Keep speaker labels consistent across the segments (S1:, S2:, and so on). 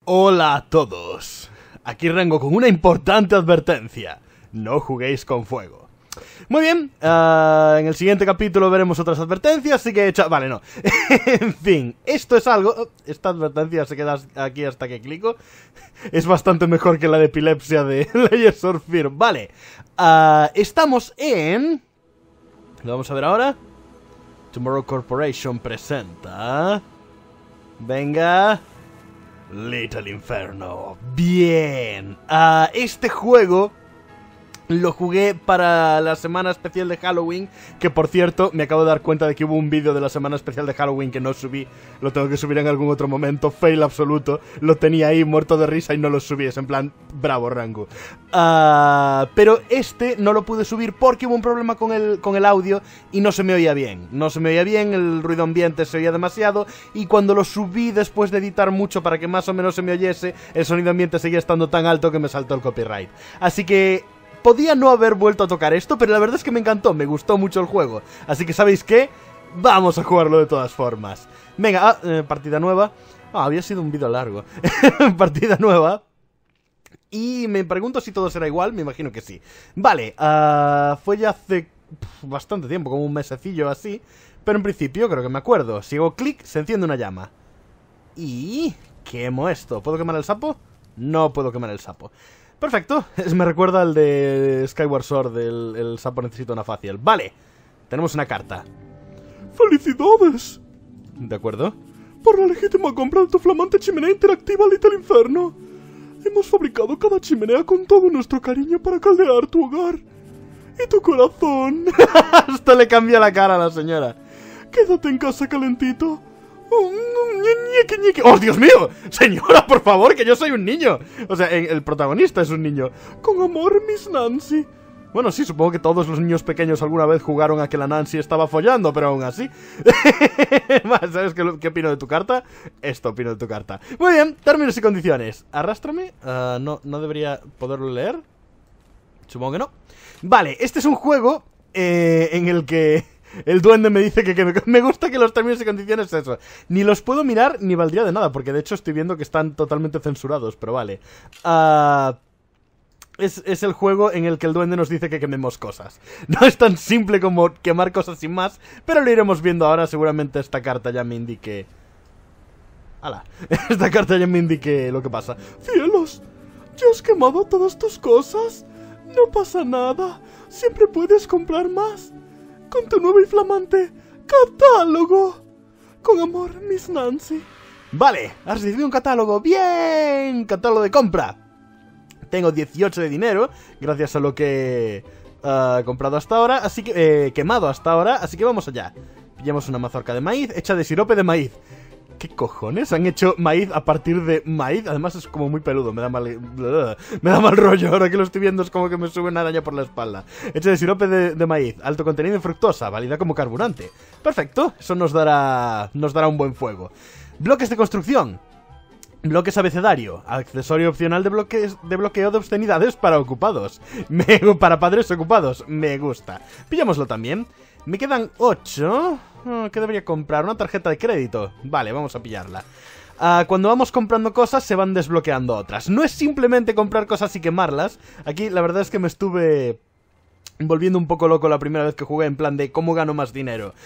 S1: Hola a todos. Aquí Rengo con una importante advertencia. No juguéis con fuego. Muy bien, en el siguiente capítulo veremos otras advertencias, así que... Vale, no. En fin, esto es algo... Esta advertencia se queda aquí hasta que clico. Es bastante mejor que la de epilepsia de Layers of Fear. Vale, estamos en... Lo vamos a ver ahora. Tomorrow Corporation presenta... Venga... Little Inferno. Bien. Este juego lo jugué para la semana especial de Halloween, que por cierto, me acabo de dar cuenta de que hubo un vídeo de la semana especial de Halloween que no subí. Lo tengo que subir en algún otro momento. Fail absoluto. Lo tenía ahí muerto de risa y no lo subí. Es en plan, bravo, Rango. Pero este no lo pude subir porque hubo un problema con el audio y no se me oía bien. No se me oía bien, el ruido ambiente se oía demasiado. Y cuando lo subí después de editar mucho para que más o menos se me oyese, el sonido ambiente seguía estando tan alto que me saltó el copyright. Así que... podía no haber vuelto a tocar esto, pero la verdad es que me encantó, me gustó mucho el juego. Así que, ¿sabéis qué? Vamos a jugarlo de todas formas. Venga, partida nueva. Había sido un vídeo largo. Partida nueva. Y me pregunto si todo será igual, me imagino que sí. Vale, fue ya hace bastante tiempo, como un mesecillo así. Pero en principio creo que me acuerdo. Si hago clic, se enciende una llama. Y... quemo esto. ¿Puedo quemar el sapo? No puedo quemar el sapo. Perfecto, me recuerda al de Skyward Sword, el sapo necesita una facial. Vale, tenemos una carta.
S2: ¡Felicidades!
S1: ¿De acuerdo?
S2: Por la legítima compra de tu flamante chimenea interactiva Little Inferno. Hemos fabricado cada chimenea con todo nuestro cariño para caldear tu hogar. Y tu corazón.
S1: Hasta le cambia la cara a la señora.
S2: Quédate en casa calentito.
S1: ¡Oh, Dios mío! Señora, por favor, que yo soy un niño. O sea, el protagonista es un niño.
S2: Con amor, Miss Nancy.
S1: Bueno, sí, supongo que todos los niños pequeños alguna vez jugaron a que la Nancy estaba follando, pero aún así. ¿Sabes qué opino de tu carta? Esto opino de tu carta. Muy bien, términos y condiciones. Arrástrame. No debería poderlo leer. Supongo que no. Vale, este es un juego en el que... el duende me dice que me gusta que los términos y condiciones eso. Ni los puedo mirar ni valdría de nada, porque de hecho estoy viendo que están totalmente censurados, pero vale. Es el juego en el que el duende nos dice que quememos cosas. No es tan simple como quemar cosas sin más, pero lo iremos viendo ahora. Seguramente esta carta ya me indique... ¡Hala! Esta carta ya me indique lo que pasa.
S2: ¡Cielos! ¿Ya has quemado todas tus cosas? No pasa nada. Siempre puedes comprar más. Con tu nuevo y flamante catálogo. Con amor, Miss Nancy.
S1: Vale, has recibido un catálogo. ¡Bien! Catálogo de compra. Tengo 18 de dinero, gracias a lo que he comprado hasta ahora. Así que, quemado hasta ahora. Así que vamos allá. Pillamos una mazorca de maíz hecha de sirope de maíz. ¿Qué cojones? Han hecho maíz a partir de maíz. Además es como muy peludo, me da mal rollo. Ahora que lo estoy viendo es como que me sube una araña por la espalda. Hecho de sirope de maíz. Alto contenido en fructosa, válida como carburante. Perfecto, eso nos dará un buen fuego. Bloques de construcción. Bloques abecedario. Accesorio opcional de bloqueo de obscenidades para ocupados. Para padres ocupados. Me gusta. Pillámoslo también. Me quedan 8... ¿qué debería comprar? Una tarjeta de crédito. Vale, vamos a pillarla. Cuando vamos comprando cosas se van desbloqueando otras. No es simplemente comprar cosas y quemarlas. Aquí la verdad es que me estuve volviendo un poco loco la primera vez que jugué, en plan de cómo gano más dinero.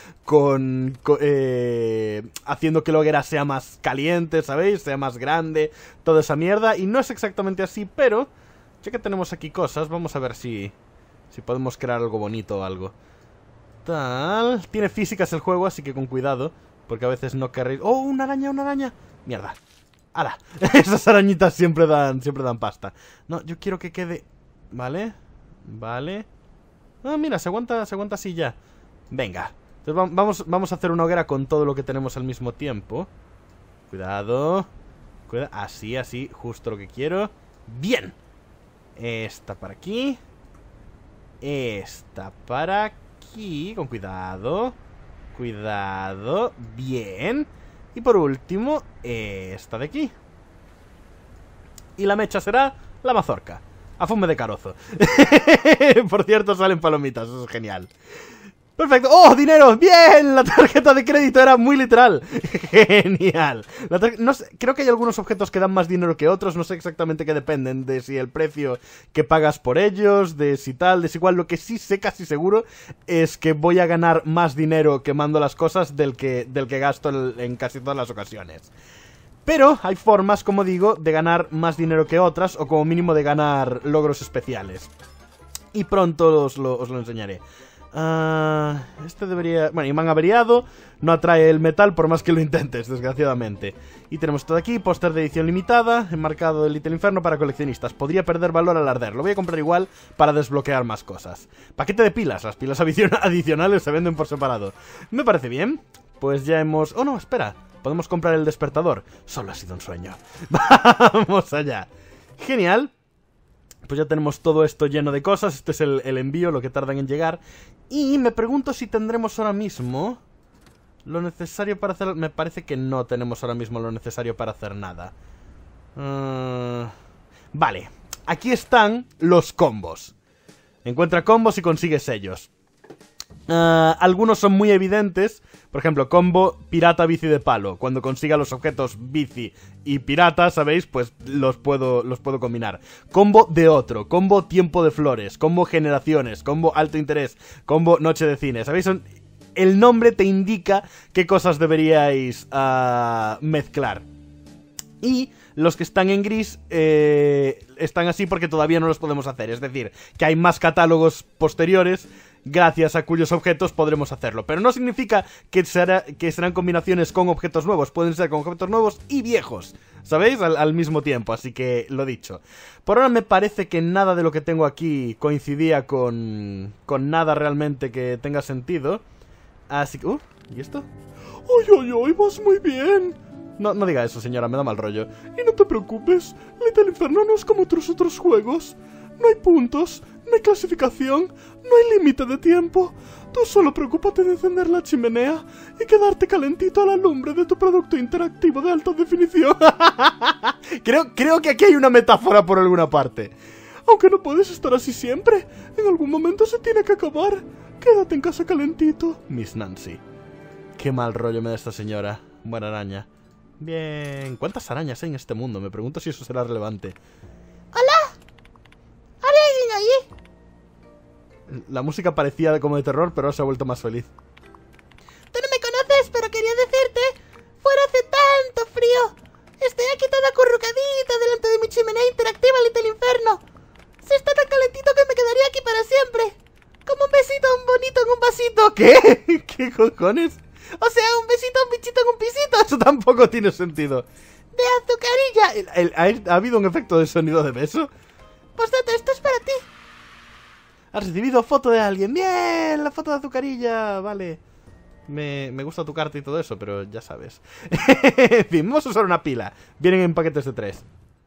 S1: Haciendo que la hoguera sea más caliente, ¿sabéis? Sea más grande, toda esa mierda. Y no es exactamente así, pero ya que tenemos aquí cosas, vamos a ver si podemos crear algo bonito o algo. Tal. Tiene físicas el juego, así que con cuidado, porque a veces no querréis... ¡Oh, una araña, una araña! ¡Mierda! ¡Hala! Esas arañitas siempre dan pasta. No, yo quiero que quede... Vale. Vale. Ah, mira, se aguanta así ya. Venga. Entonces vamos a hacer una hoguera con todo lo que tenemos al mismo tiempo. Cuidado. Así, justo lo que quiero. ¡Bien! Esta para aquí. Esta para aquí. Con cuidado. Cuidado. Bien. Y por último, esta de aquí. Y la mecha será la mazorca. A fume de carozo. Por cierto, salen palomitas, eso es genial. Perfecto. ¡Oh, dinero! ¡Bien! La tarjeta de crédito era muy literal. Genial. No sé, creo que hay algunos objetos que dan más dinero que otros. No sé exactamente qué dependen. De si el precio que pagas por ellos, de si tal, de si cual. Lo que sí sé casi seguro es que voy a ganar más dinero quemando las cosas del que gasto en casi todas las ocasiones. Pero hay formas, como digo, de ganar más dinero que otras. O como mínimo de ganar logros especiales. Y pronto os lo enseñaré. Este debería... Bueno, imán averiado. No atrae el metal por más que lo intentes, desgraciadamente. Y tenemos todo aquí. Póster de edición limitada. Enmarcado de Little Inferno para coleccionistas. Podría perder valor al arder. Lo voy a comprar igual para desbloquear más cosas. Paquete de pilas. Las pilas adicionales se venden por separado. Me parece bien. Pues ya hemos... Oh, no, espera. Podemos comprar el despertador. Solo ha sido un sueño. Vamos allá. Genial. Pues ya tenemos todo esto lleno de cosas. Este es el envío, lo que tardan en llegar. Y me pregunto si tendremos ahora mismo lo necesario para hacer... Me parece que no tenemos ahora mismo lo necesario para hacer nada. Vale. Aquí están los combos. Encuentra combos y consigue sellos. Algunos son muy evidentes. Por ejemplo, combo pirata bici de palo. Cuando consiga los objetos bici y pirata, ¿sabéis? Pues los puedo combinar. Combo de otro, combo tiempo de flores, combo generaciones, combo alto interés, combo noche de cine. ¿Sabéis? El nombre te indica qué cosas deberíais mezclar. Y los que están en gris están así porque todavía no los podemos hacer. Es decir, que hay más catálogos posteriores gracias a cuyos objetos podremos hacerlo. Pero no significa que serán combinaciones con objetos nuevos. Pueden ser con objetos nuevos y viejos, ¿sabéis? Al mismo tiempo, así que lo dicho. Por ahora me parece que nada de lo que tengo aquí coincidía con nada realmente que tenga sentido. Así que... ¿y esto?
S2: ¡Ay, ay, ay! ¡Vas muy bien!
S1: No diga eso, señora, me da mal rollo.
S2: Y no te preocupes, Little Inferno no es como otros juegos. No hay puntos, no hay clasificación, no hay límite de tiempo. Tú solo preocúpate de encender la chimenea y quedarte calentito a la lumbre de tu producto interactivo de alta definición.
S1: Creo que aquí hay una metáfora por alguna parte.
S2: Aunque no puedes estar así siempre, en algún momento se tiene que acabar. Quédate en casa calentito.
S1: Miss Nancy. Qué mal rollo me da esta señora. Buena araña. Bien. ¿Cuántas arañas hay en este mundo? Me pregunto si eso será relevante.
S3: ¡Hola! ¿Hay alguien allí?
S1: La música parecía como de terror, pero ahora se ha vuelto más feliz.
S3: Tú no me conoces, pero quería decirte... Fuera hace tanto frío. Estoy aquí toda acurrucadita delante de mi chimenea interactiva, Little Inferno. Se está tan calentito que me quedaría aquí para siempre. Como un besito a un bonito en un vasito.
S1: ¿Qué? ¿Qué cojones?
S3: O sea, un besito a un bichito en un pisito.
S1: Eso tampoco tiene sentido.
S3: De azucarilla.
S1: ¿Ha habido un efecto de sonido de beso?
S3: Pues date, esto es para ti.
S1: ¿Has recibido foto de alguien? ¡Bien! La foto de azucarilla. Vale. Me gusta tu carta y todo eso, pero ya sabes. En fin, vamos a usar una pila. Vienen en paquetes de 3.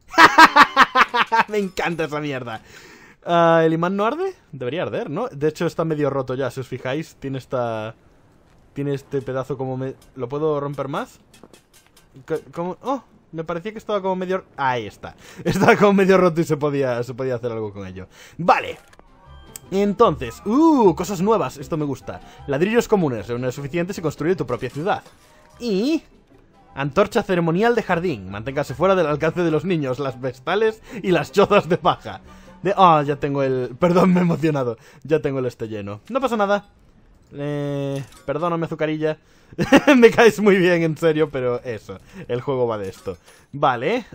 S1: Me encanta esa mierda. ¿El imán no arde? Debería arder, ¿no? De hecho está medio roto ya, si os fijáis. Tiene este pedazo como... ¿Lo puedo romper más? ¿Cómo? ¡Oh! Me parecía que estaba como medio... Ahí está. Estaba como medio roto y se podía hacer algo con ello. Vale. Entonces... cosas nuevas. Esto me gusta. Ladrillos comunes. Reúne suficientes y construye tu propia ciudad. Y... antorcha ceremonial de jardín. Manténgase fuera del alcance de los niños, las vestales y las chozas de paja. Ya tengo el... Perdón, me he emocionado. Ya tengo el lleno. No pasa nada. Perdóname, azucarilla. Me caes muy bien, en serio, pero eso. El juego va de esto. Vale.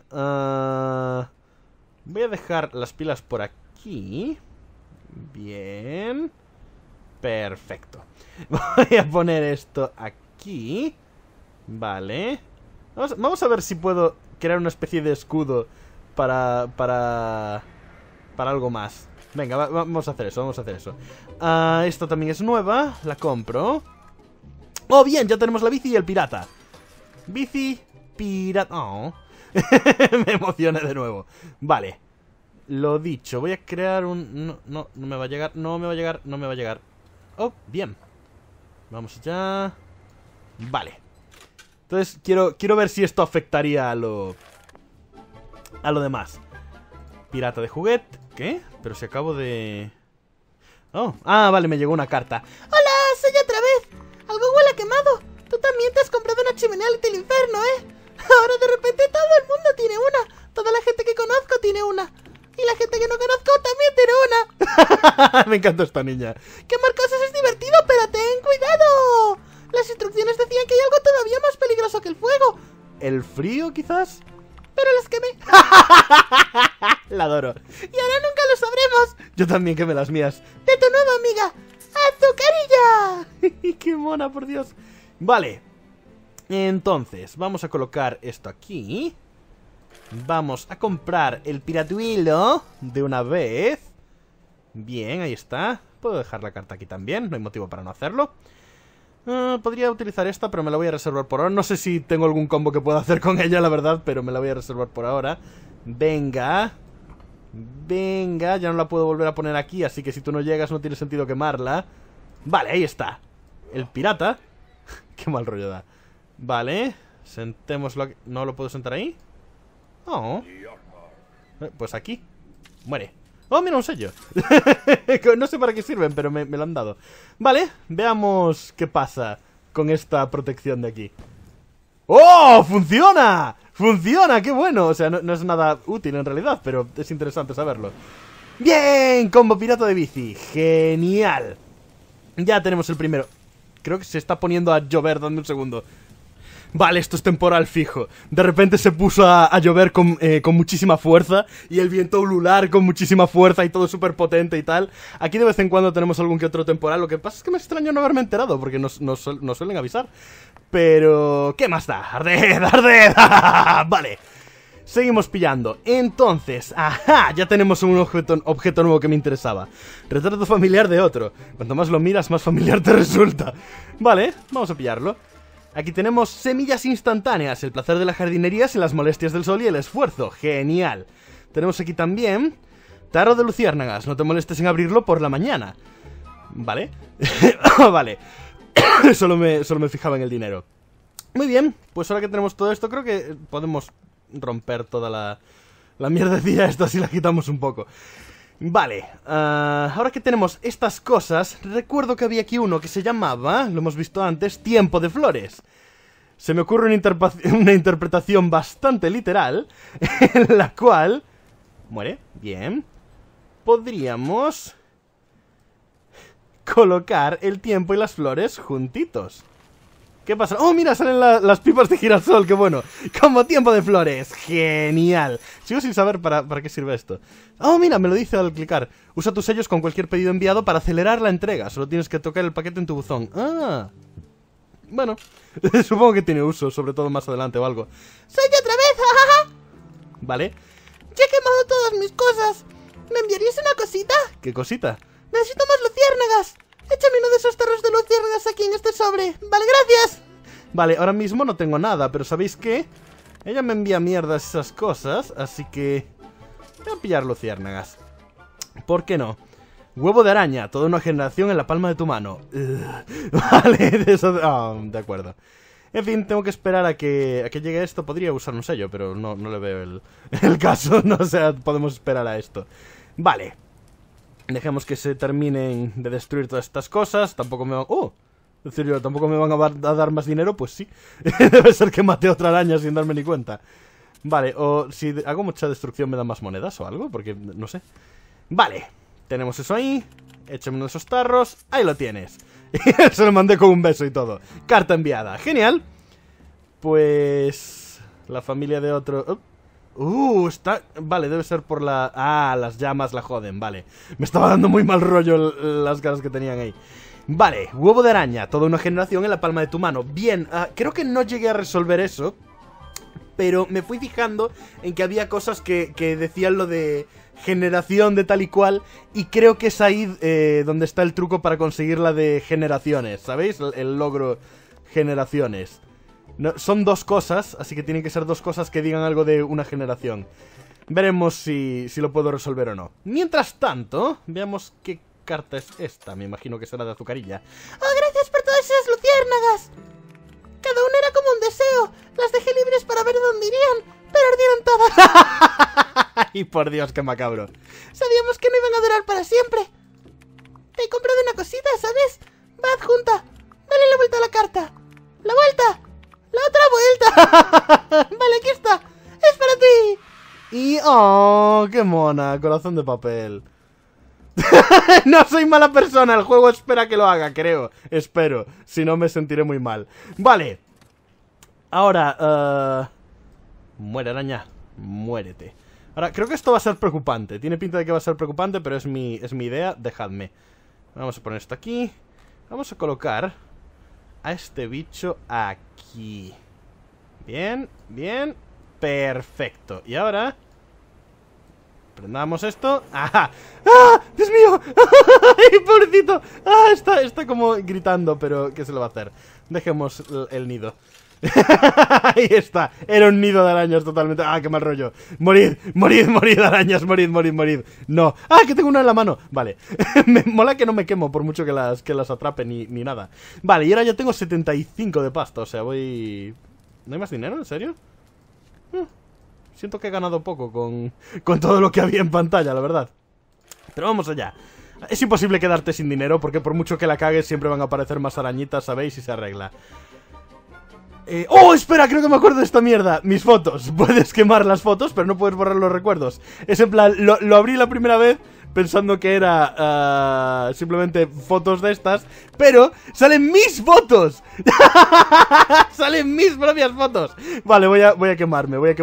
S1: Voy a dejar las pilas por aquí. Bien. Perfecto. Voy a poner esto aquí. Vale. Vamos a ver si puedo crear una especie de escudo para algo más. Venga, vamos a hacer eso, Esto también es nueva, la compro. ¡Oh, bien! Ya tenemos la bici y el pirata. Bici, pirata... Oh. Me emocioné de nuevo. Vale. Lo dicho, voy a crear un... No me va a llegar, no me va a llegar. Oh, bien. Vamos allá. Vale. Entonces, quiero ver si esto afectaría a lo demás. Pirata de juguete. ¿Qué? Pero si acabo de... Oh, vale, me llegó una carta.
S3: Hola, soy chimenea Little Inferno, ¿eh? Ahora de repente todo el mundo tiene una. Toda la gente que conozco tiene una. Y la gente que no conozco también tiene una.
S1: Me encanta esta niña.
S3: Quemar cosas es divertido, pero ten cuidado. Las instrucciones decían que hay algo todavía más peligroso que el fuego.
S1: ¿El frío, quizás?
S3: Pero las quemé.
S1: La adoro.
S3: Y ahora nunca lo sabremos.
S1: Yo también quemé las mías.
S3: De tu nueva amiga, Azucarilla.
S1: ¡Qué mona, por Dios! Vale. Entonces, vamos a colocar esto aquí. Vamos a comprar el piratuilo de una vez. Bien, ahí está. Puedo dejar la carta aquí también, no hay motivo para no hacerlo. Podría utilizar esta, pero me la voy a reservar por ahora. No sé si tengo algún combo que pueda hacer con ella, la verdad, pero me la voy a reservar por ahora. Venga. Venga, ya no la puedo volver a poner aquí, así que si tú no llegas no tiene sentido quemarla. Vale, ahí está. El pirata. Qué mal rollo da. Vale, sentémoslo aquí. ¿No lo puedo sentar ahí? Oh. Pues aquí. Muere. Oh, mira, un sello. No sé para qué sirven, pero me lo han dado. Vale, veamos qué pasa con esta protección de aquí. ¡Oh! ¡Funciona! ¡Funciona! ¡Qué bueno! O sea, no es nada útil en realidad, pero es interesante saberlo. ¡Bien! Combo pirata de bici. ¡Genial! Ya tenemos el primero. Creo que se está poniendo a llover. Dame un segundo. Vale, esto es temporal fijo. De repente se puso a llover con muchísima fuerza. Y el viento ulular con muchísima fuerza. Y todo súper potente y tal. Aquí de vez en cuando tenemos algún que otro temporal. Lo que pasa es que me extraño no haberme enterado, porque nos suelen avisar. Pero... ¿qué más da? ¡Arded! ¡Arded! Vale. Seguimos pillando. Entonces, ¡ajá! Ya tenemos un objeto nuevo que me interesaba. Retrato familiar de otro. Cuanto más lo miras, más familiar te resulta. Vale, vamos a pillarlo. Aquí tenemos semillas instantáneas, el placer de la jardinería sin las molestias del sol y el esfuerzo. Genial. Tenemos aquí también tarro de luciérnagas, no te molestes en abrirlo por la mañana. Vale. Vale. Solo me fijaba en el dinero. Muy bien, pues ahora que tenemos todo esto, creo que podemos romper toda la mierdecilla esta si la quitamos un poco. Vale, ahora que tenemos estas cosas, recuerdo que había aquí uno que se llamaba, lo hemos visto antes, tiempo de flores. Se me ocurre una interpretación bastante literal, en la cual... muere, bien. Podríamos colocar el tiempo y las flores juntitos. ¿Qué pasa? ¡Oh, mira! Salen las pipas de girasol, ¡qué bueno! Como tiempo de flores. ¡Genial! Sigo sin saber para qué sirve esto. ¡Oh, mira! Me lo dice al clicar. Usa tus sellos con cualquier pedido enviado para acelerar la entrega. Solo tienes que tocar el paquete en tu buzón. ¡Ah! Bueno, supongo que tiene uso, sobre todo más adelante o algo.
S3: ¡Soy yo otra vez! ¡Jajaja!
S1: Vale.
S3: Ya he quemado todas mis cosas. ¿Me enviarías una cosita?
S1: ¿Qué cosita?
S3: Necesito más luciérnagas. Échame uno de esos tarros de luciérnagas aquí en este sobre. Vale, gracias.
S1: Vale, ahora mismo no tengo nada, pero ¿sabéis qué? Ella me envía mierdas esas cosas, así que... voy a pillar luciérnagas. ¿Por qué no? Huevo de araña, toda una generación en la palma de tu mano. Vale, de eso... oh, de acuerdo. En fin, tengo que esperar a que llegue esto. Podría usar un sello, pero no le veo el caso. No, o sea, podemos esperar a esto. Vale. Dejemos que se terminen de destruir todas estas cosas. Tampoco me van... ¡oh! Es decir, yo, ¿tampoco me van a dar más dinero? Pues sí. Debe ser que mate otra araña sin darme ni cuenta. Vale, o si hago mucha destrucción me dan más monedas o algo, porque no sé. Vale, tenemos eso ahí. Échame uno de esos tarros. Ahí lo tienes. Se lo mandé con un beso y todo. Carta enviada. Genial. Pues... la familia de otro... está... vale, debe ser por la... ah, las llamas la joden, vale. Me estaba dando muy mal rollo las caras que tenían ahí. Vale, huevo de araña, toda una generación en la palma de tu mano. Bien, creo que no llegué a resolver eso, pero me fui fijando en que había cosas que decían lo de generación de tal y cual, y creo que es ahí donde está el truco para conseguir la de generaciones, ¿sabéis? El logro generaciones. No, son dos cosas, así que tienen que ser dos cosas que digan algo de una generación. Veremos si lo puedo resolver o no. Mientras tanto, veamos qué carta es esta. Me imagino que será de Azucarilla.
S3: ¡Oh, gracias por todas esas luciérnagas! Cada una era como un deseo. Las dejé libres para ver dónde irían, pero ardieron todas.
S1: ¡Ay, por Dios, qué macabro!
S3: Sabíamos que no iban a durar para siempre. Te he comprado una cosita, ¿sabes? Va adjunta. Dale la vuelta a la carta. ¡La vuelta! ¡La otra vuelta! Vale, aquí está. ¡Es para ti!
S1: Y... ¡oh, qué mona! Corazón de papel. No soy mala persona, el juego espera que lo haga, creo. Espero, si no me sentiré muy mal. Vale. Ahora, muere, araña. Muérete. Ahora, creo que esto va a ser preocupante. Tiene pinta de que va a ser preocupante, pero es mi idea. Dejadme. Vamos a poner esto aquí. Vamos a colocar a este bicho aquí. Bien, bien. Perfecto. Y ahora... prendamos esto. ¡Ah! ¡Ah! ¡Dios mío! ¡Ay, pobrecito! ¡Ah! Está como gritando, pero ¿qué se le va a hacer? Dejemos el nido. Ahí está. Era un nido de arañas totalmente. ¡Ah, qué mal rollo! ¡Morid! ¡Morid, morid, arañas! ¡Morid, morid, morid! ¡No! ¡Ah, que tengo una en la mano! Vale. Me mola que no me quemo por mucho que las atrape ni nada. Vale, y ahora ya tengo 75 de pasta. O sea, voy... ¿no hay más dinero? ¿En serio? Siento que he ganado poco con todo lo que había en pantalla, la verdad. Pero vamos allá. Es imposible quedarte sin dinero, porque por mucho que la cagues siempre van a aparecer más arañitas, ¿sabéis? Y se arregla. ¡Oh, espera! Creo que me acuerdo de esta mierda. Mis fotos. Puedes quemar las fotos, pero no puedes borrar los recuerdos. Es en plan, lo abrí la primera vez pensando que era simplemente fotos de estas, pero salen mis fotos. Salen mis propias fotos. Vale, voy a quemarme, voy a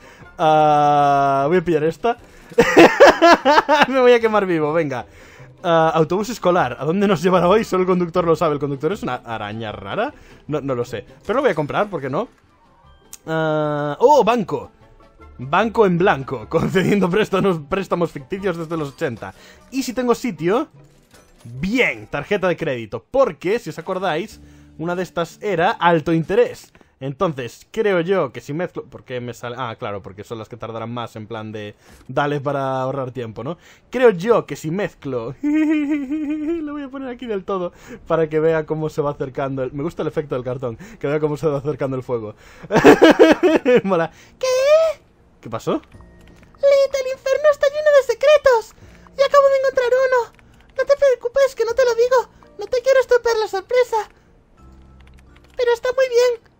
S1: pillar esta. Me voy a quemar vivo, venga. Autobús escolar, ¿a dónde nos llevará hoy? Solo el conductor lo sabe. ¿El conductor es una araña rara? No lo sé, pero lo voy a comprar, ¿por qué no? Oh, banco. Banco en blanco, concediendo préstamos ficticios desde los 80. Y si tengo sitio... bien, tarjeta de crédito. Porque, si os acordáis, una de estas era alto interés. Entonces, creo yo que si mezclo... ¿por qué me sale? Ah, claro, porque son las que tardarán más en plan de... dale para ahorrar tiempo, ¿no? Creo yo que si mezclo... lo voy a poner aquí del todo para que vea cómo se va acercando... me gusta el efecto del cartón. Que vea cómo se va acercando el fuego. Mola.
S3: ¿Qué?
S1: ¿Qué pasó?
S3: Lita, el infierno está lleno de secretos. Y acabo de encontrar uno. No te preocupes, que no te lo digo. No te quiero estropear la sorpresa. Pero está muy bien.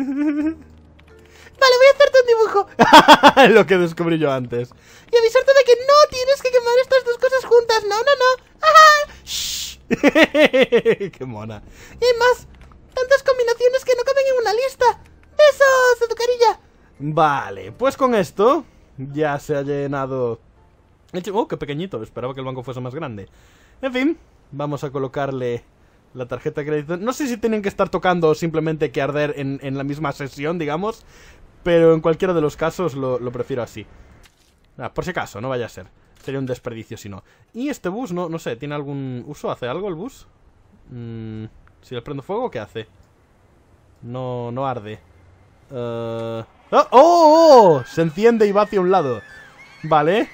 S3: Vale, voy a hacerte un dibujo.
S1: Lo que descubrí yo antes.
S3: Y avisarte de que no tienes que quemar estas dos cosas juntas. No, no, no. ¡Ajá! ¡Shh!
S1: ¡Qué mona!
S3: Y hay más. Tantas combinaciones que no caben en una lista. ¡Besos de tu carilla!
S1: Vale, pues con esto ya se ha llenado... oh, qué pequeñito, esperaba que el banco fuese más grande. En fin, vamos a colocarle la tarjeta de crédito. No sé si tienen que estar tocando o simplemente que arder en la misma sesión, digamos. Pero en cualquiera de los casos lo prefiero así. Por si acaso, no vaya a ser. Sería un desperdicio si no. Y este bus, no sé, ¿tiene algún uso? ¿Hace algo el bus? Si le prendo fuego, ¿qué hace? No arde. ¡Oh! Se enciende y va hacia un lado. Vale.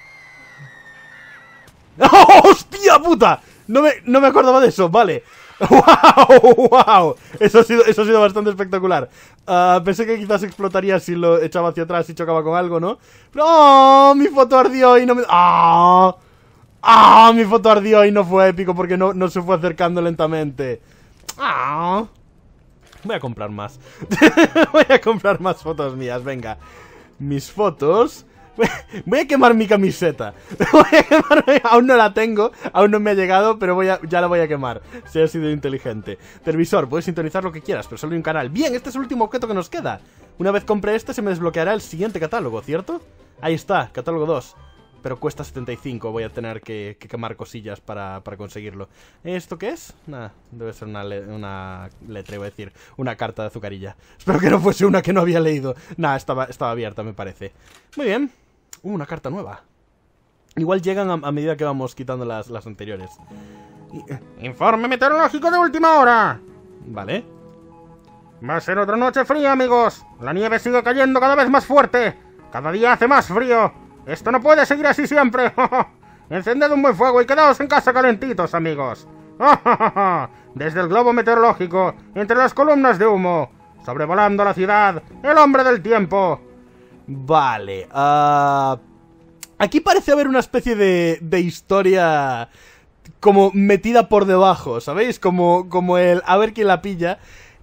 S1: ¡Oh, hostia puta! No me acordaba de eso, vale. ¡Wow! ¡Wow! Eso ha sido bastante espectacular. Pensé que quizás explotaría si lo echaba hacia atrás y chocaba con algo, ¿no? Pero, ¡oh! Mi foto ardió y no me... ¡ah! ¡Ah! Mi foto ardió y no fue épico porque no se fue acercando lentamente. ¡Ah! Voy a comprar más. Voy a comprar más fotos mías, venga. Mis fotos... voy a quemar mi camiseta. Aún no la tengo, aún no me ha llegado, pero ya la voy a quemar. Si ha sido inteligente. Televisor, puedes sintonizar lo que quieras, pero solo hay un canal. Bien, este es el último objeto que nos queda. Una vez compre este, se me desbloqueará el siguiente catálogo, ¿cierto? Ahí está, catálogo 2. Pero cuesta 75, voy a tener que quemar cosillas para conseguirlo. ¿Esto qué es? Debe ser una letra, iba a decir. Una carta de azucarilla. Espero que no fuese una que no había leído. Estaba abierta, me parece. Muy bien. Una carta nueva. Igual llegan a medida que vamos quitando las anteriores.
S4: Informe meteorológico de última hora.
S1: Vale.
S4: Va a ser otra noche fría, amigos. La nieve sigue cayendo cada vez más fuerte. Cada día hace más frío. Esto no puede seguir así siempre. Encended un buen fuego y quedaos en casa calentitos, amigos. Desde el globo meteorológico, entre las columnas de humo, sobrevolando la ciudad, el hombre del tiempo.
S1: Vale. Aquí parece haber una especie de historia como metida por debajo, ¿sabéis? Como el a ver quién la pilla.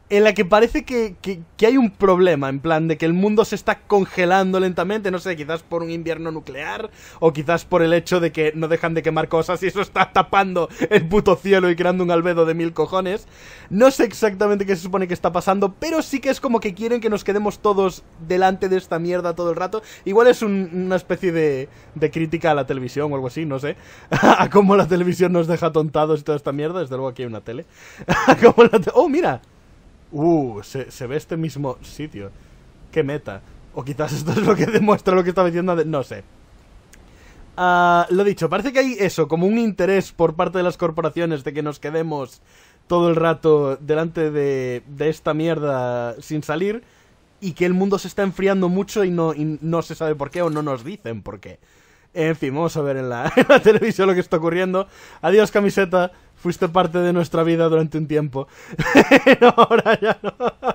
S1: en la que parece que hay un problema, en plan de que el mundo se está congelando lentamente, no sé, quizás por un invierno nuclear, o quizás por el hecho de que no dejan de quemar cosas y eso está tapando el puto cielo y creando un albedo de 1000 cojones. No sé exactamente qué se supone que está pasando, pero sí que es como que quieren que nos quedemos todos delante de esta mierda todo el rato. Igual es una especie de crítica a la televisión o algo así, no sé, a cómo la televisión nos deja tontados y toda esta mierda. Desde luego aquí hay una tele. ¡Oh, mira! Se ve este mismo sitio. ¡Qué meta! O quizás esto es lo que demuestra lo que estaba diciendo. No sé. Lo dicho, parece que hay eso, como un interés por parte de las corporaciones de que nos quedemos todo el rato delante de esta mierda sin salir. Y que el mundo se está enfriando mucho y no se sabe por qué o no nos dicen por qué. En fin, vamos a ver en la televisión lo que está ocurriendo. Adiós, camiseta. Fuiste parte de nuestra vida durante un tiempo. No, ahora ya no.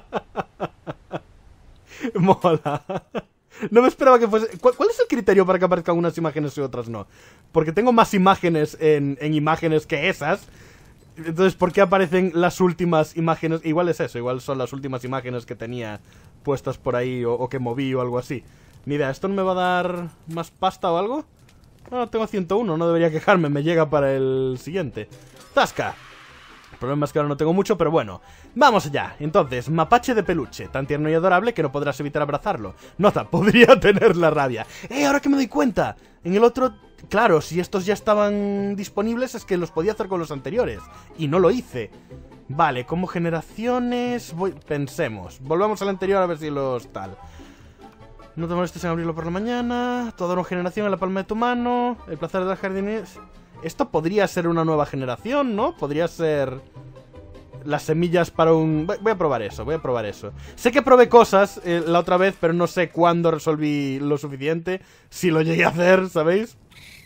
S1: Mola. No me esperaba que fuese... ¿Cuál es el criterio para que aparezcan unas imágenes y otras no? Porque tengo más imágenes en imágenes que esas. Entonces, ¿por qué aparecen las últimas imágenes? Igual es eso, igual son las últimas imágenes que tenía puestas por ahí o que moví o algo así. Ni idea, ¿esto no me va a dar más pasta o algo? No, tengo 101, no debería quejarme, me llega para el siguiente. ¡Zasca! El problema es que ahora no tengo mucho, pero bueno. Vamos allá. Entonces, mapache de peluche, tan tierno y adorable que no podrás evitar abrazarlo. Nota, podría tener la rabia. Ahora que me doy cuenta. En el otro... Claro, si estos ya estaban disponibles es que los podía hacer con los anteriores. Y no lo hice. Vale, como generaciones... Pensemos. Volvamos al anterior a ver si los tal. No te molestes en abrirlo por la mañana. Toda una generación en la palma de tu mano. El placer de las jardines. Esto podría ser una nueva generación, ¿no? Podría ser... Las semillas para un... Voy a probar eso, Sé que probé cosas la otra vez, pero no sé cuándo resolví lo suficiente. Si lo llegué a hacer, ¿sabéis?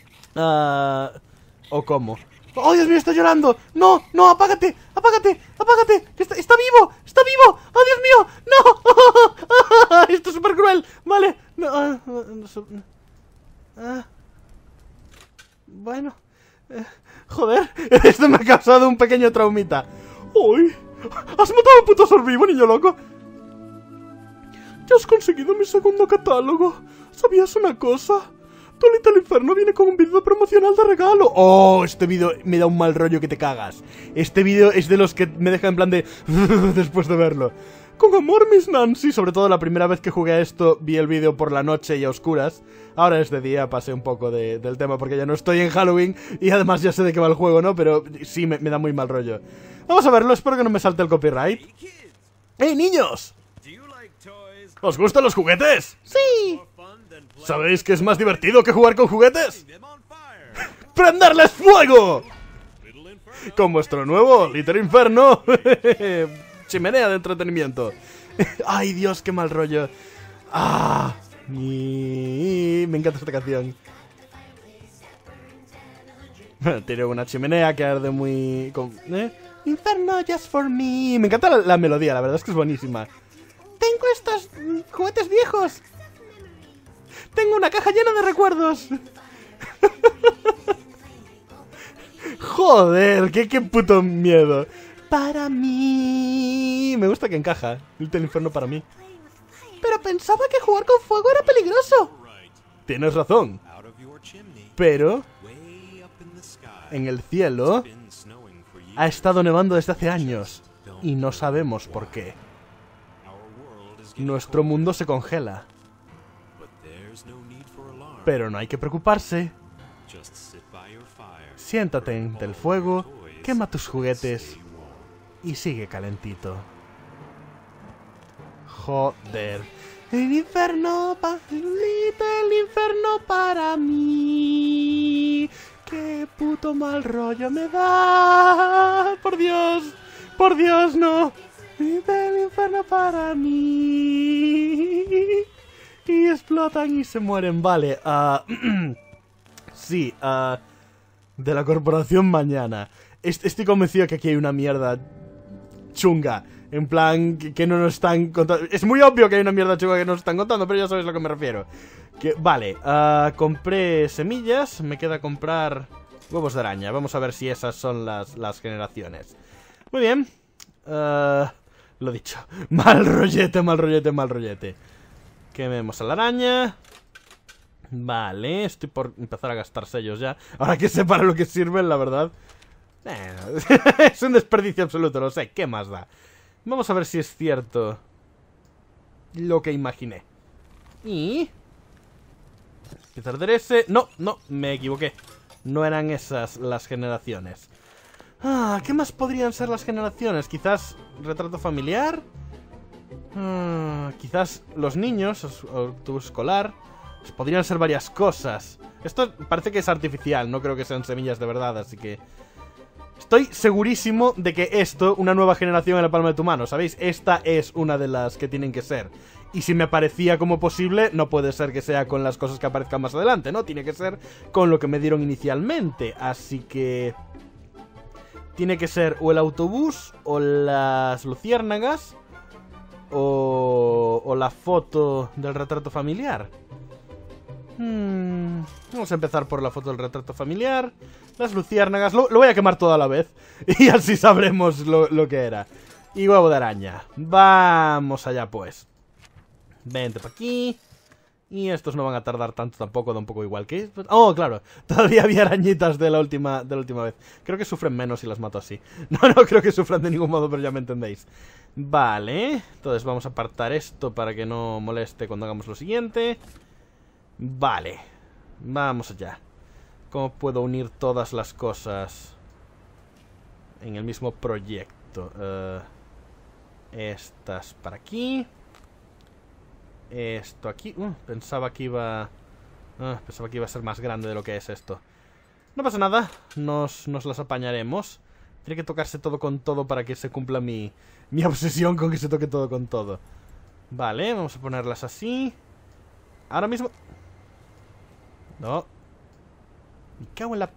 S1: O cómo. ¡Oh, Dios mío, está llorando! ¡No, no, apágate! ¡Que está vivo! ¡Oh, Dios mío! ¡No! Esto es súper cruel. Vale. No, bueno. Joder, esto me ha causado un pequeño traumita.
S2: ¡Uy! ¡Has matado a un puto ser vivo, niño loco! Ya has conseguido mi segundo catálogo. ¿Sabías una cosa? Tu Little Inferno viene con un vídeo promocional de regalo.
S1: Oh, este vídeo me da un mal rollo que te cagas. Este vídeo es de los que me deja en plan de... después de verlo.
S2: Con amor, Miss Nancy.
S1: Sobre todo la primera vez que jugué a esto, vi el vídeo por la noche y a oscuras. Ahora es de día, pasé un poco del tema porque ya no estoy en Halloween. Y además ya sé de qué va el juego, ¿no? Pero sí, me da muy mal rollo. Vamos a verlo, espero que no me salte el copyright. ¡Hey, niños! ¿Os gustan los juguetes?
S3: ¡Sí!
S1: ¿Sabéis que es más divertido que jugar con juguetes? ¡Prenderles fuego! Con vuestro nuevo Little Inferno. Chimenea de entretenimiento. ¡Ay, Dios, qué mal rollo! Me encanta esta canción. Tiene una chimenea que arde muy... Inferno just for me. Me encanta la melodía, la verdad es que es buenísima.
S3: Tengo estos juguetes viejos.
S1: Tengo una caja llena de recuerdos. Joder, qué puto miedo. Para mí. Me gusta que encaja. Little Inferno para mí.
S3: Pero pensaba que jugar con fuego era peligroso.
S1: Tienes razón. Pero en el cielo ha estado nevando desde hace años y no sabemos por qué. Nuestro mundo se congela. Pero no hay que preocuparse. Siéntate ante el fuego, quema tus juguetes y sigue calentito. Joder. El infierno para mí. Qué puto mal rollo me da. Por Dios, no. El infierno para mí. Y explotan y se mueren. Vale, sí, de la corporación mañana. Estoy convencido que aquí hay una mierda chunga. En plan, que no nos están contando. Es muy obvio que hay una mierda chunga que nos están contando, pero ya sabéis a lo que me refiero. Vale, compré semillas. Me queda comprar huevos de araña. Vamos a ver si esas son las generaciones. Muy bien. Lo dicho. Mal rollete, mal rollete, mal rollete. Quememos a la araña. Vale, estoy por empezar a gastar sellos ya. Ahora que sé para lo que sirven, la verdad. Es un desperdicio absoluto, lo sé. ¿Qué más da? Vamos a ver si es cierto lo que imaginé. Y... empieza a arder ese... No, me equivoqué. No eran esas las generaciones. ¿Qué más podrían ser las generaciones? Quizás retrato familiar. Quizás los niños, autobús escolar. Podrían ser varias cosas. Esto parece que es artificial, no creo que sean semillas de verdad, así que... estoy segurísimo de que esto, una nueva generación en la palma de tu mano, ¿sabéis? Esta es una de las que tienen que ser. Y si me parecía como posible, no puede ser que sea con las cosas que aparezcan más adelante, ¿no? Tiene que ser con lo que me dieron inicialmente, así que... tiene que ser o el autobús, o las luciérnagas, o la foto del retrato familiar. Vamos a empezar por la foto del retrato familiar. Las luciérnagas, lo voy a quemar todo a la vez. Y así sabremos lo que era. Y huevo de araña. Vamos allá pues. Vente para aquí. Y estos no van a tardar tanto tampoco, da un poco igual que... oh, claro, todavía había arañitas de la última vez. Creo que sufren menos si las mato así. No creo que sufran de ningún modo, pero ya me entendéis. Vale, entonces vamos a apartar esto para que no moleste cuando hagamos lo siguiente. Vale, vamos allá. ¿Cómo puedo unir todas las cosas en el mismo proyecto? Estas para aquí. Esto aquí. Pensaba que iba a ser más grande de lo que es esto. No pasa nada, nos las apañaremos. Tiene que tocarse todo con todo para que se cumpla mi obsesión con que se toque todo con todo. Vale, vamos a ponerlas así. Ahora mismo... no. Me cago en la...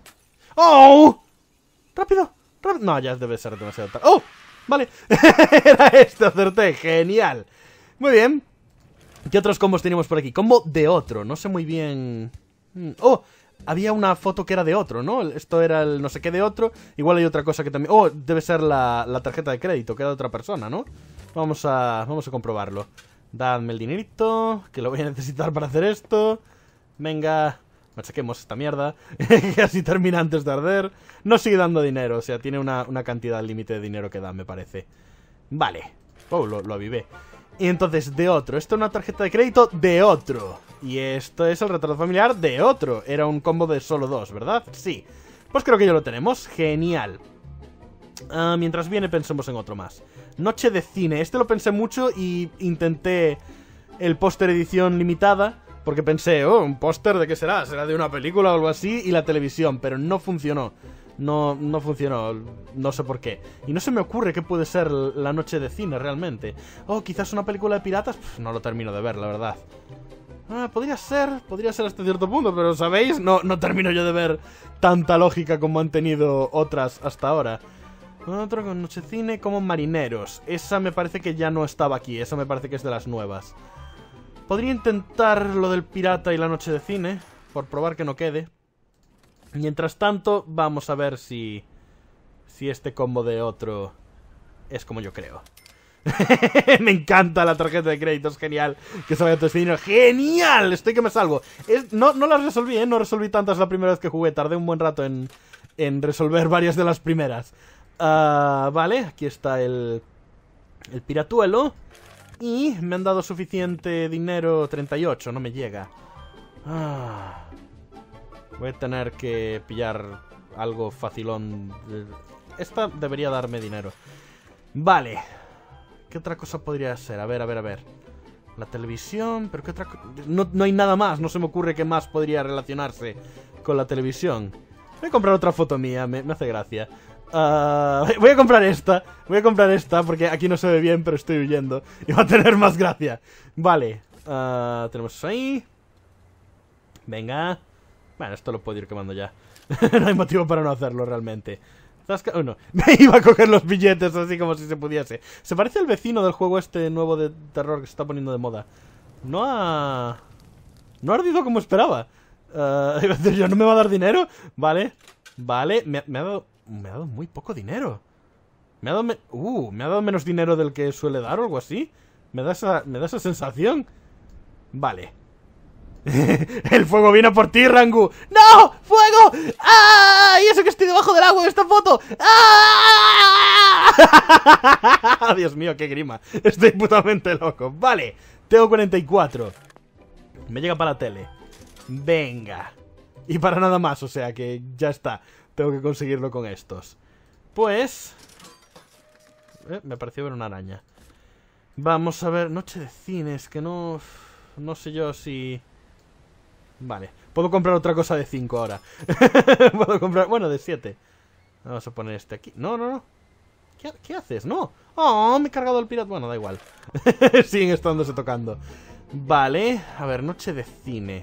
S1: ¡oh! ¡Rápido! ¡rápido! No, ya debe ser demasiado tarde. ¡Oh! Vale. Era este, acerté. Genial. Muy bien. ¿Qué otros combos tenemos por aquí? Combo de otro. No sé muy bien... ¡oh! Había una foto que era de otro, ¿no? Esto era el no sé qué de otro. Igual hay otra cosa que también... oh, debe ser la tarjeta de crédito, que era de otra persona, ¿no? Vamos a comprobarlo. Dadme el dinerito, que lo voy a necesitar para hacer esto. Venga, machaquemos esta mierda. Que así termina antes de arder. No sigue dando dinero, o sea, tiene una cantidad límite de dinero que da, me parece. Vale. Oh, lo avivé. Y entonces, de otro. Esto es una tarjeta de crédito de otro. Y esto es el retrato familiar de otro. Era un combo de solo dos, ¿verdad? Sí. Pues creo que ya lo tenemos. Genial. Mientras viene, pensemos en otro más. Noche de cine. Este lo pensé mucho y intenté el póster edición limitada. Porque pensé, oh, ¿un póster de qué será? ¿Será de una película o algo así? Y la televisión, pero no funcionó. No funcionó, no sé por qué. Y no se me ocurre qué puede ser la noche de cine realmente. Oh, quizás una película de piratas. No lo termino de ver, la verdad. Podría ser hasta cierto punto, pero ¿sabéis? No termino yo de ver tanta lógica como han tenido otras hasta ahora. Otro con noche de cine como marineros. Esa me parece que ya no estaba aquí, esa me parece que es de las nuevas. Podría intentar lo del pirata y la noche de cine, por probar que no quede. Mientras tanto, vamos a ver si este combo de otro es como yo creo. Me encanta la tarjeta de crédito, es genial. Que salga todo este dinero, ¡genial! Estoy que me salvo. No las resolví, no resolví tantas la primera vez que jugué. Tardé un buen rato en resolver varias de las primeras. Vale, aquí está el piratuelo. Y me han dado suficiente dinero, 38, no me llega. Voy a tener que pillar algo facilón. Esta debería darme dinero. Vale. ¿Qué otra cosa podría ser? A ver. La televisión, pero ¿qué otra cosa? No hay nada más, no se me ocurre qué más podría relacionarse con la televisión. Voy a comprar otra foto mía, me hace gracia. Voy a comprar esta porque aquí no se ve bien, pero estoy huyendo. Y va a tener más gracia. Vale. Tenemos eso ahí. Venga. Bueno, esto lo puedo ir quemando ya. No hay motivo para no hacerlo realmente. No. Me iba a coger los billetes así como si se pudiese. Se parece al vecino del juego este nuevo de terror que se está poniendo de moda. No ha ardido como esperaba. Yo, ¿no me va a dar dinero? Vale. Me ha dado muy poco dinero. Me ha dado menos dinero del que suele dar o algo así. Me da esa sensación. Vale. El fuego viene por ti, Rangu. ¡No! ¡Fuego! ¡Ah! Y eso que estoy debajo del agua en esta foto. ¡Ah! Dios mío, qué grima. Estoy putamente loco. Vale. Tengo 44. Me llega para la tele. Venga. Y para nada más, o sea que ya está. Tengo que conseguirlo con estos. Pues... me pareció ver una araña. Vamos a ver... Noche de cine, es que no... No sé yo si... Vale. Puedo comprar otra cosa de 5 ahora. Puedo comprar... Bueno, de 7. Vamos a poner este aquí. No, no, no. ¿Qué haces? No. Oh, me he cargado el pirata. Bueno, da igual. Siguen estándose tocando. Vale. A ver, noche de cine.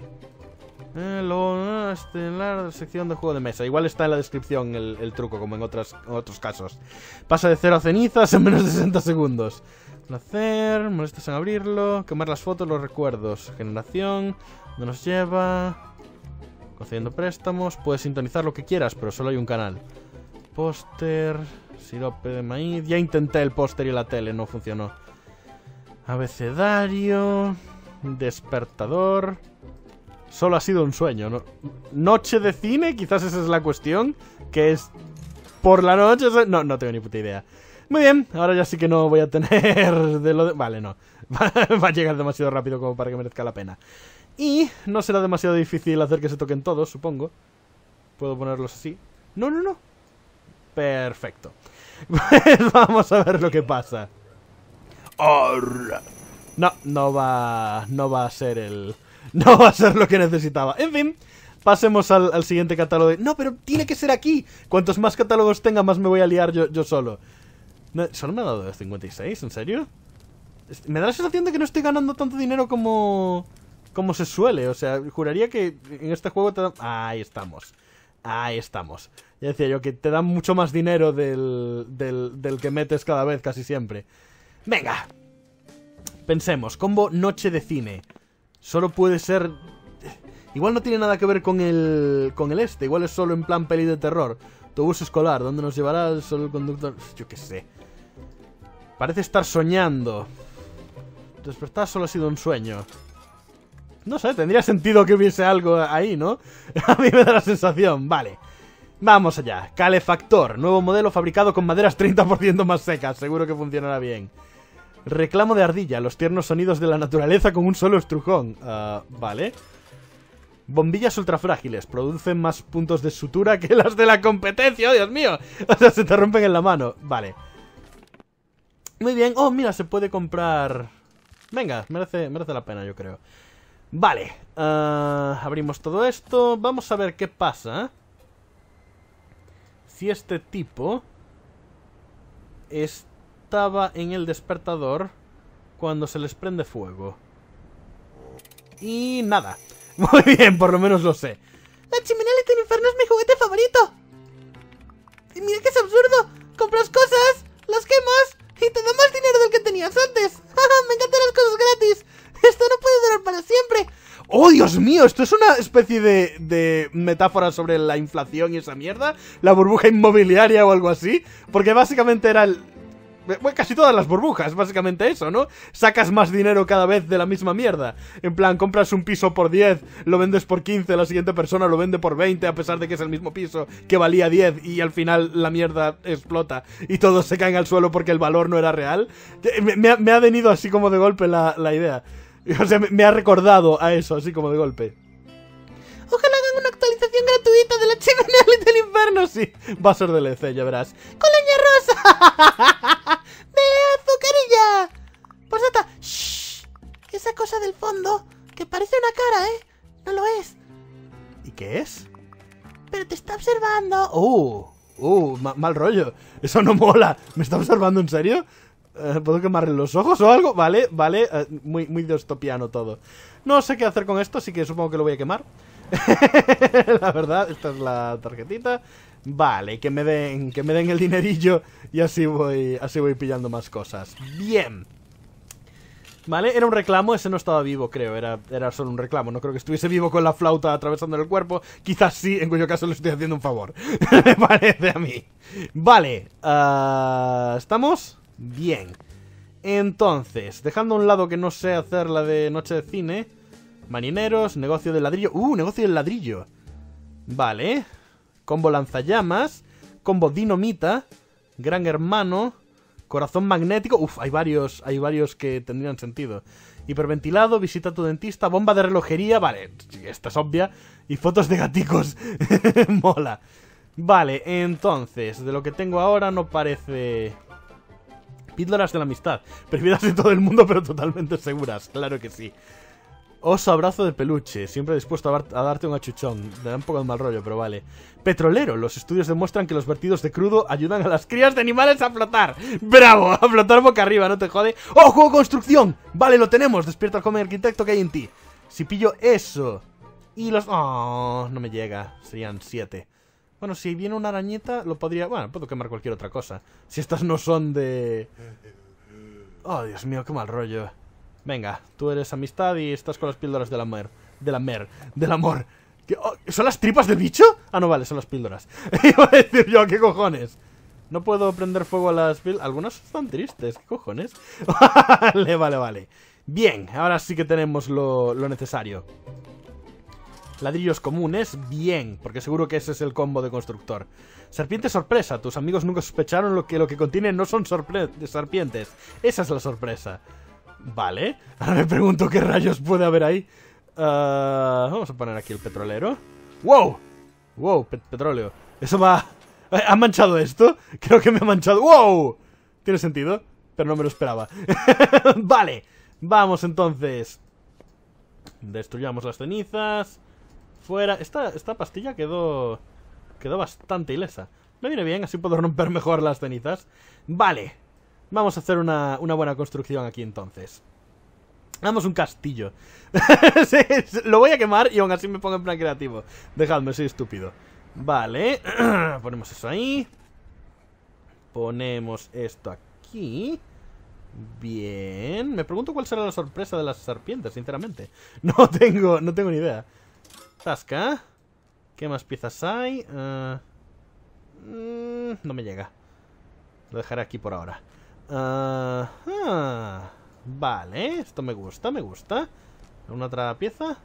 S1: La sección de juego de mesa. Igual está en la descripción el truco, como en otros casos. Pasa de 0 a cenizas en menos de 60 segundos. Hacer, molestas en abrirlo. Quemar las fotos, los recuerdos. Generación. No nos lleva. Concediendo préstamos. Puedes sintonizar lo que quieras, pero solo hay un canal. Póster. Sirope de maíz. Ya intenté el póster y la tele, no funcionó. Abecedario. Despertador. Solo ha sido un sueño, ¿no? Noche de cine, quizás esa es la cuestión. Que es por la noche. No tengo ni puta idea. Muy bien, ahora ya sí que no voy a tener de lo de... Vale, no. Va a llegar demasiado rápido como para que merezca la pena. Y no será demasiado difícil hacer que se toquen todos, supongo. Puedo ponerlos así. No. Perfecto. Pues vamos a ver lo que pasa. No va a ser el... No va a ser lo que necesitaba. En fin, pasemos al siguiente catálogo. No, pero tiene que ser aquí. Cuantos más catálogos tenga, más me voy a liar yo solo. ¿Solo me ha dado 56? ¿En serio? Me da la sensación de que no estoy ganando tanto dinero como se suele. O sea, juraría que en este juego te dan... Ahí estamos. Ya decía yo que te dan mucho más dinero del que metes cada vez, casi siempre. Venga. Pensemos, combo noche de cine. Solo puede ser... Igual no tiene nada que ver con el este. Igual es solo en plan peli de terror. Autobús escolar, ¿dónde nos llevará solo el conductor? Yo qué sé. Parece estar soñando. Despertar solo ha sido un sueño. No sé, tendría sentido que hubiese algo ahí, ¿no? A mí me da la sensación. Vale. Vamos allá. Calefactor. Nuevo modelo fabricado con maderas 30% más secas. Seguro que funcionará bien. Reclamo de ardilla. Los tiernos sonidos de la naturaleza con un solo estrujón. Vale. Bombillas ultrafrágiles. Producen más puntos de sutura que las de la competencia. ¡Oh, Dios mío! O sea, se te rompen en la mano. Vale. Muy bien. Oh, mira, se puede comprar... Venga, merece la pena, yo creo. Vale. Abrimos todo esto. Vamos a ver qué pasa si este tipo estaba en el despertador cuando se les prende fuego. Y nada. Muy bien, por lo menos lo sé.
S3: La chimenea del infierno es mi juguete favorito. Y mira que es absurdo. Compras cosas, las quemas y te da más dinero del que tenías antes. Me encantan las cosas gratis. Esto no puede durar para siempre.
S1: ¡Oh, Dios mío! ¿Esto es una especie de metáfora sobre la inflación y esa mierda? ¿La burbuja inmobiliaria o algo así? Porque básicamente era el... Bueno, casi todas las burbujas, básicamente eso, ¿no? Sacas más dinero cada vez de la misma mierda. En plan, compras un piso por 10, lo vendes por 15, la siguiente persona lo vende por 20, a pesar de que es el mismo piso que valía 10, y al final la mierda explota y todos se caen al suelo porque el valor no era real. Me ha venido así como de golpe la idea. O sea, me ha recordado a eso, así como de golpe.
S3: Ojalá hagan una actualización gratuita de la chimenea del infierno.
S1: Sí, va a ser DLC, ya verás.
S3: ¡Con leña rosa! ¡De azucarilla! Por cierto, shh. Esa cosa del fondo, que parece una cara, ¿eh? No lo es.
S1: ¿Y qué es?
S3: Pero te está observando.
S1: Mal rollo. Eso no mola. ¿Me está observando en serio? ¿Puedo quemarle los ojos o algo? Vale. Muy dystopiano todo. No sé qué hacer con esto, así que supongo que lo voy a quemar. La verdad, esta es la tarjetita. Vale, que me den el dinerillo y así voy pillando más cosas. Bien. Vale, era un reclamo, ese no estaba vivo, creo. Era solo un reclamo, no creo que estuviese vivo con la flauta atravesando el cuerpo. Quizás sí, en cuyo caso le estoy haciendo un favor. Me parece a mí. Vale, ¿estamos? Bien. Entonces, dejando a un lado que no sé hacer la de noche de cine. Marineros, negocio del ladrillo. Negocio del ladrillo. Vale. Combo lanzallamas. Combo dinamita. Gran hermano. Corazón magnético. Hay varios que tendrían sentido. Hiperventilado, visita a tu dentista, bomba de relojería. Vale, esta es obvia. Y fotos de gaticos. Mola. Vale, entonces, de lo que tengo ahora no parece... Píldoras de la amistad. Prefieras de todo el mundo, pero totalmente seguras. Claro que sí. Oso abrazo de peluche. Siempre dispuesto a darte un achuchón. Te da un poco de mal rollo, pero vale. Petrolero. Los estudios demuestran que los vertidos de crudo ayudan a las crías de animales a flotar. ¡Bravo! A flotar boca arriba, no te jode. ¡Oh, juego construcción! Vale, lo tenemos. Despierta al joven arquitecto que hay en ti. Si pillo eso y los... Oh, no me llega. Serían 7. Bueno, si viene una arañita, lo podría... Bueno, puedo quemar cualquier otra cosa. Si estas no son de... Oh, Dios mío, qué mal rollo. Venga, tú eres amistad y estás con las píldoras del amor. Del amor. ¿Son las tripas del bicho? Ah, no, vale, son las píldoras. Iba a decir yo, ¿qué cojones? No puedo prender fuego a las píldoras. Algunas están tristes, ¿qué cojones? Vale. Bien, ahora sí que tenemos lo necesario. Ladrillos comunes, bien, porque seguro que ese es el combo de constructor. Serpiente sorpresa, tus amigos nunca sospecharon lo que contiene no son serpientes. Esa es la sorpresa. Vale, ahora me pregunto qué rayos puede haber ahí. Vamos a poner aquí el petrolero. ¡Wow! ¡Wow! Petróleo. Eso va... ¿Ha manchado esto? Creo que me ha manchado... ¡Wow! Tiene sentido, pero no me lo esperaba. Vale, vamos entonces. Destruyamos las cenizas. Fuera. Esta pastilla quedó bastante ilesa. Me viene bien, así puedo romper mejor las cenizas. Vale. Vamos a hacer una buena construcción aquí entonces. Hagamos un castillo. Sí, lo voy a quemar y aún así me pongo en plan creativo. Dejadme, soy estúpido. Vale. Ponemos eso ahí. Ponemos esto aquí. Bien. Me pregunto cuál será la sorpresa de las serpientes, sinceramente. No tengo ni idea. Tasca. ¿Qué más piezas hay? No me llega. Lo dejaré aquí por ahora. Vale, esto me gusta. ¿Una otra pieza?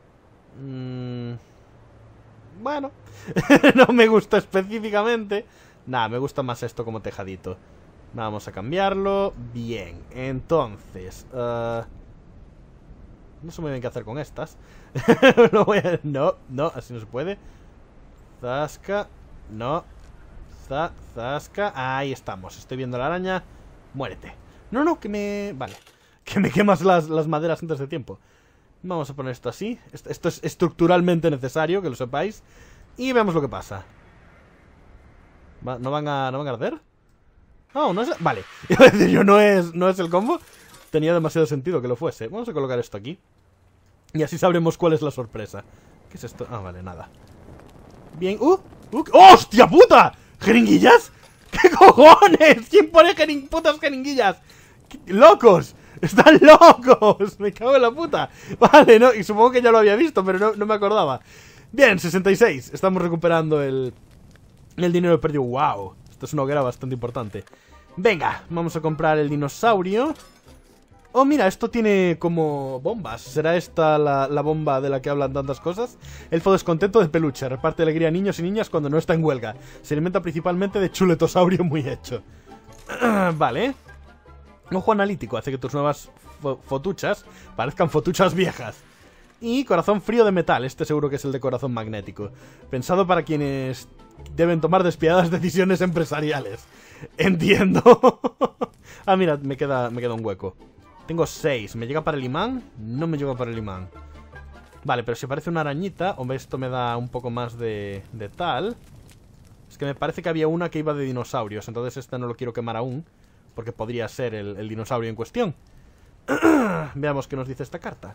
S1: Bueno. No me gusta específicamente. Nah, me gusta más esto como tejadito. Vamos a cambiarlo. Bien, entonces no sé muy bien qué hacer con estas. No, así no se puede. Zasca. No. Zasca. Ahí estamos, estoy viendo la araña. Muérete. No, que me... Vale. Que me quemas las maderas antes de tiempo. Vamos a poner esto así. Esto es estructuralmente necesario, que lo sepáis. Y veamos lo que pasa. ¿No van a arder? No es... Vale. Iba a decir yo, no es el combo. Tenía demasiado sentido que lo fuese. Vamos a colocar esto aquí. Y así sabremos cuál es la sorpresa. ¿Qué es esto? Ah, vale, nada. Bien. ¡Hostia puta! ¿Jeringuillas? ¿Qué cojones? ¿Quién pone putas jeringuillas? ¡Locos! ¡Están locos! Me cago en la puta. Vale, no, y supongo que ya lo había visto, pero no me acordaba. Bien, 66. Estamos recuperando el dinero perdido. ¡Wow! Esto es una hoguera bastante importante. Venga, vamos a comprar el dinosaurio. Oh, mira, esto tiene como bombas. ¿Será esta la bomba de la que hablan tantas cosas? Elfo descontento de peluche. Reparte alegría a niños y niñas cuando no está en huelga. Se alimenta principalmente de chuletosaurio muy hecho. Vale. Ojo analítico. Hace que tus nuevas fotuchas parezcan fotuchas viejas. Y corazón frío de metal. Este seguro que es el de corazón magnético. Pensado para quienes deben tomar despiadadas decisiones empresariales. Entiendo. Ah, mira, me queda un hueco. Tengo 6. ¿Me llega para el imán? No me llega para el imán. Vale, pero si aparece una arañita... Hombre, esto me da un poco más de tal. Es que me parece que había una que iba de dinosaurios. Entonces esta no lo quiero quemar aún. Porque podría ser el dinosaurio en cuestión. Veamos qué nos dice esta carta.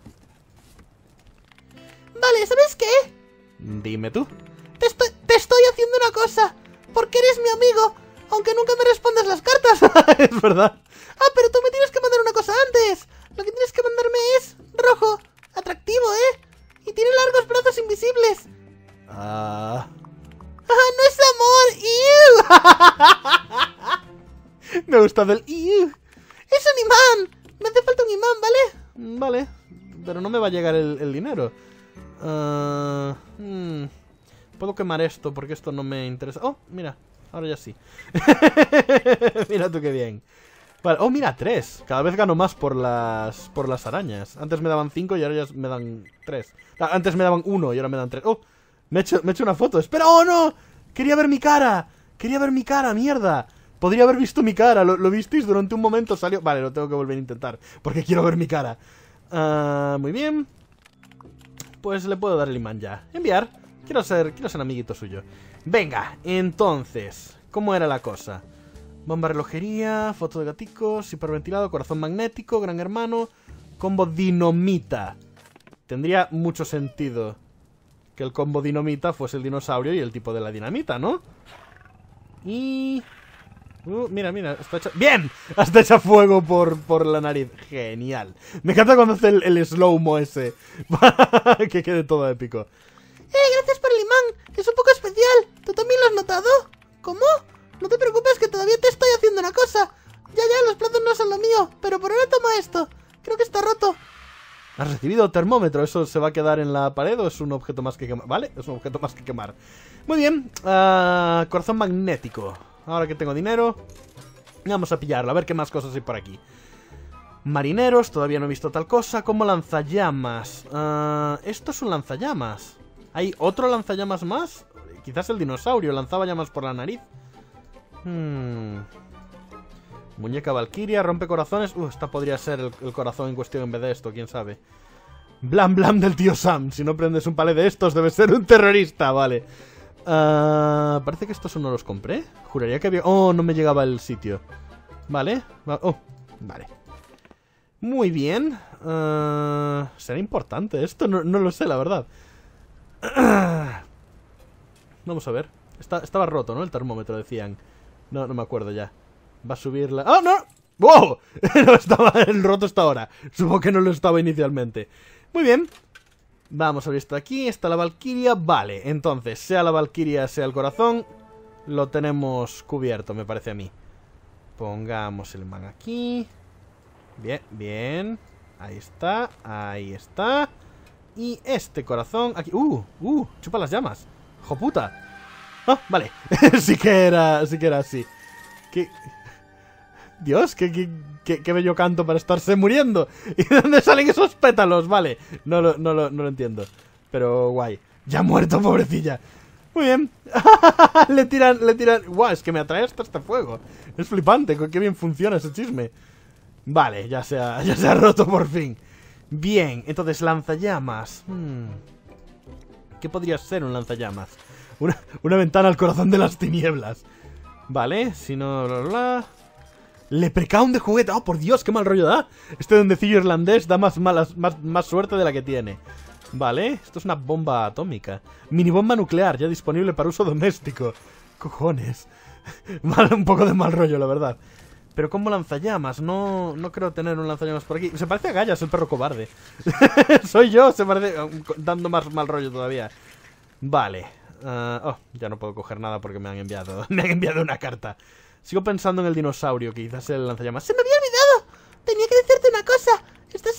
S3: Vale, ¿sabes qué?
S1: Dime tú.
S3: Te estoy haciendo una cosa. Porque eres mi amigo. Aunque nunca me respondas las cartas.
S1: Es verdad.
S3: Ah, pero tú me tienes que mandar una cosa antes. Lo que tienes que mandarme es rojo. Atractivo, ¿eh? Y tiene largos brazos invisibles.
S1: Ah...
S3: ¡Ah, no es amor! ¡Iu!
S1: Me ha gustado el... ¡Iu!
S3: ¡Es un imán! Me hace falta un imán, ¿vale?
S1: Vale, pero no me va a llegar el dinero. Puedo quemar esto porque esto no me interesa. Oh, mira, ahora ya sí. Mira tú qué bien. Vale, oh, mira, 3. Cada vez gano más por las arañas. Antes me daban 5 y ahora ya me dan 3. Antes me daban 1 y ahora me dan 3. Oh, me he hecho una foto. ¡Espera! ¡Oh, no! ¡Quería ver mi cara! ¡Quería ver mi cara! ¡Mierda! Podría haber visto mi cara. ¿Lo visteis? Durante un momento salió... Vale, lo tengo que volver a intentar porque quiero ver mi cara. Muy bien. Pues le puedo dar el imán ya. Enviar. Quiero ser amiguito suyo. Venga, entonces, ¿cómo era la cosa? Bomba relojería, foto de gaticos, hiperventilado, corazón magnético, gran hermano, combo dinamita. Tendría mucho sentido que el combo dinamita fuese el dinosaurio y el tipo de la dinamita, ¿no? Y... mira, está hecha... ¡Bien! Hasta hecha fuego por la nariz. Genial. Me encanta cuando hace el slow-mo ese. Que quede todo épico.
S3: Gracias por el imán, que es un poco especial. ¿Tú también lo has notado? ¿Cómo? No te preocupes, que todavía te estoy haciendo una cosa. Ya, los platos no son lo mío, pero por ahora toma esto. Creo que está roto.
S1: ¿Has recibido termómetro? ¿Eso se va a quedar en la pared o es un objeto más que quemar? Vale, es un objeto más que quemar. Muy bien. Corazón magnético. Ahora que tengo dinero, vamos a pillarlo, a ver qué más cosas hay por aquí. Marineros, todavía no he visto tal cosa. Como lanzallamas. Esto es un lanzallamas. ¿Hay otro lanzallamas más? Quizás el dinosaurio lanzaba llamas por la nariz. Muñeca valquiria, rompe corazones. Esta podría ser el corazón en cuestión en vez de esto, quién sabe. Blam blam del tío Sam. Si no prendes un palé de estos, debes ser un terrorista, vale. Parece que estos no los compré. Juraría que había... Oh, no me llegaba el sitio. Vale. Oh, vale. Muy bien. ¿Será importante esto? No lo sé, la verdad. Vamos a ver. Estaba roto, ¿no? El termómetro, decían. No me acuerdo ya. Va a subir la... ¡Oh, no! ¡Wow! No estaba... El roto está ahora. Supongo que no lo estaba inicialmente. Muy bien. Vamos a ver esto aquí. Está la valquiria. Vale, entonces, sea la valquiria, sea el corazón, lo tenemos cubierto, me parece a mí. Pongamos el imán aquí. Bien, bien. Ahí está, ahí está. Y este corazón aquí. Chupa las llamas. ¡Joputa! Ah, vale. sí que era así. ¿Qué? Dios, qué bello canto para estarse muriendo. ¿Y de dónde salen esos pétalos? Vale, no lo entiendo. Pero guay. Ya muerto, pobrecilla. Muy bien. le tiran. Guau, es que me atrae hasta este fuego. Es flipante, qué bien funciona ese chisme. Vale, ya se ha roto por fin. Bien, entonces lanzallamas. ¿Qué podría ser un lanzallamas? Una ventana al corazón de las tinieblas. Vale, si no... Leprecaun de juguete. Oh, por Dios, qué mal rollo da. Este duendecillo irlandés da más suerte de la que tiene. Vale, esto es una bomba atómica. Minibomba nuclear, ya disponible para uso doméstico. Cojones. Un poco de mal rollo, la verdad. Pero como lanzallamas, no creo tener un lanzallamas por aquí. Se parece a Gallas, el perro cobarde. Soy yo, se parece... Dando más mal rollo todavía. Vale. Ya no puedo coger nada porque me han enviado una carta. Sigo pensando en el dinosaurio, que quizás el lanzallamas.
S3: ¡Se me había olvidado! Tenía que decirte una cosa. ¿Estás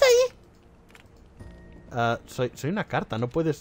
S3: ahí?
S1: Soy una carta, no puedes...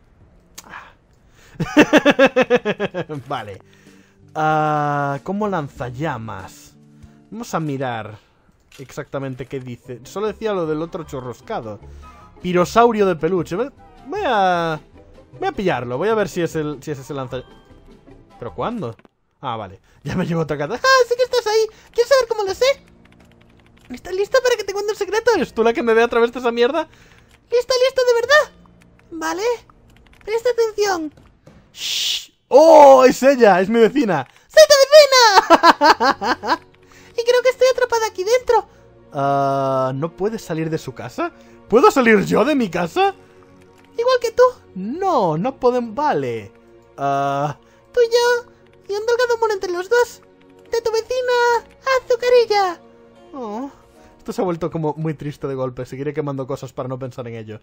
S1: Vale. ¿Cómo lanzallamas? Vamos a mirar exactamente qué dice. Solo decía lo del otro chorroscado. Pirosaurio de peluche. Voy a pillarlo. Voy a ver si es ese lanzallamas. ¿Pero cuándo? Ah, vale. Ya me llevo otra carta.
S3: ¡Ah, sí que estás ahí! ¿Quieres saber cómo lo sé? ¿Estás lista para que te cuente un secreto?
S1: ¿Eres tú la que me ve a través de esa mierda?
S3: ¿Lista de verdad? Vale. Presta atención.
S1: ¡Shh! ¡Oh! ¡Es ella! ¡Es mi vecina!
S3: ¡Soy tu vecina! Y creo que estoy atrapada aquí dentro.
S1: ¿No puedes salir de su casa? ¿Puedo salir yo de mi casa?
S3: Igual que tú.
S1: No pueden... Vale.
S3: Tú y yo... Y un delgado muro entre los dos. De tu vecina... Azucarilla.
S1: Oh, Esto se ha vuelto como muy triste de golpe. Seguiré quemando cosas para no pensar en ello.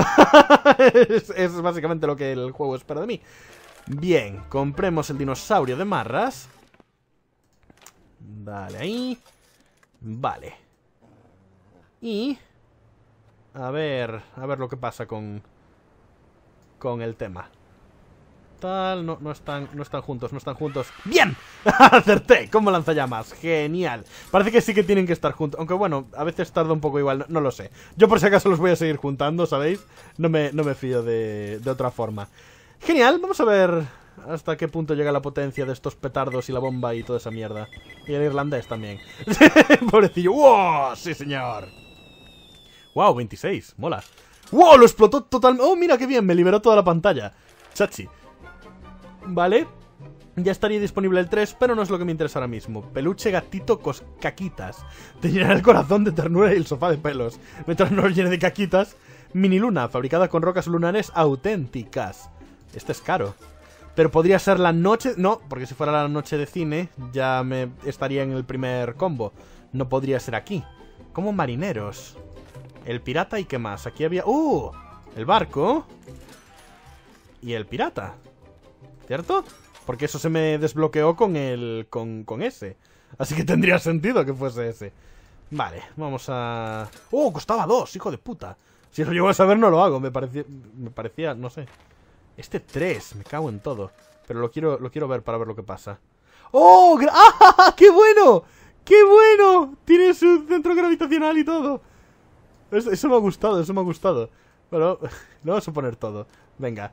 S1: Es básicamente lo que el juego espera de mí. Bien, compremos el dinosaurio de marras. Dale ahí. Vale. Y... a ver lo que pasa con el tema. No están juntos, no están juntos. ¡Bien! ¡Acerté! Como lanzallamas. Genial. Parece que sí que tienen que estar juntos. Aunque bueno, a veces tarda un poco igual. No lo sé. Yo por si acaso los voy a seguir juntando, ¿sabéis? No me fío de otra forma. Genial. Vamos a ver hasta qué punto llega la potencia de estos petardos y la bomba y toda esa mierda. Y el irlandés también. Pobrecillo. ¡Wow! ¡Sí, señor! ¡Wow! 26. Mola. ¡Wow! Lo explotó totalmente. ¡Oh, mira qué bien! Me liberó toda la pantalla. Chachi. Vale, ya estaría disponible el 3, pero no es lo que me interesa ahora mismo. Peluche gatito caquitas. Te llenará el corazón de ternura y el sofá de pelos. Mientras no lo llene de caquitas. Mini luna, fabricada con rocas lunares auténticas. Este es caro. Pero podría ser la noche... No, porque si fuera la noche de cine, ya me estaría en el primer combo. No podría ser aquí. Como marineros. El pirata y qué más. Aquí había... el barco. Y el pirata. ¿Cierto? Porque eso se me desbloqueó con ese. Así que tendría sentido que fuese ese. Vale, vamos a... costaba 2, hijo de puta. Si lo llego a saber no lo hago. Me parecía, no sé. Este 3, me cago en todo. Pero lo quiero ver para ver lo que pasa. ¡Oh! ¡Ah! ¡Qué bueno! ¡Qué bueno! Tiene su centro gravitacional y todo. Eso me ha gustado, eso me ha gustado. Bueno, lo vamos a poner todo. Venga.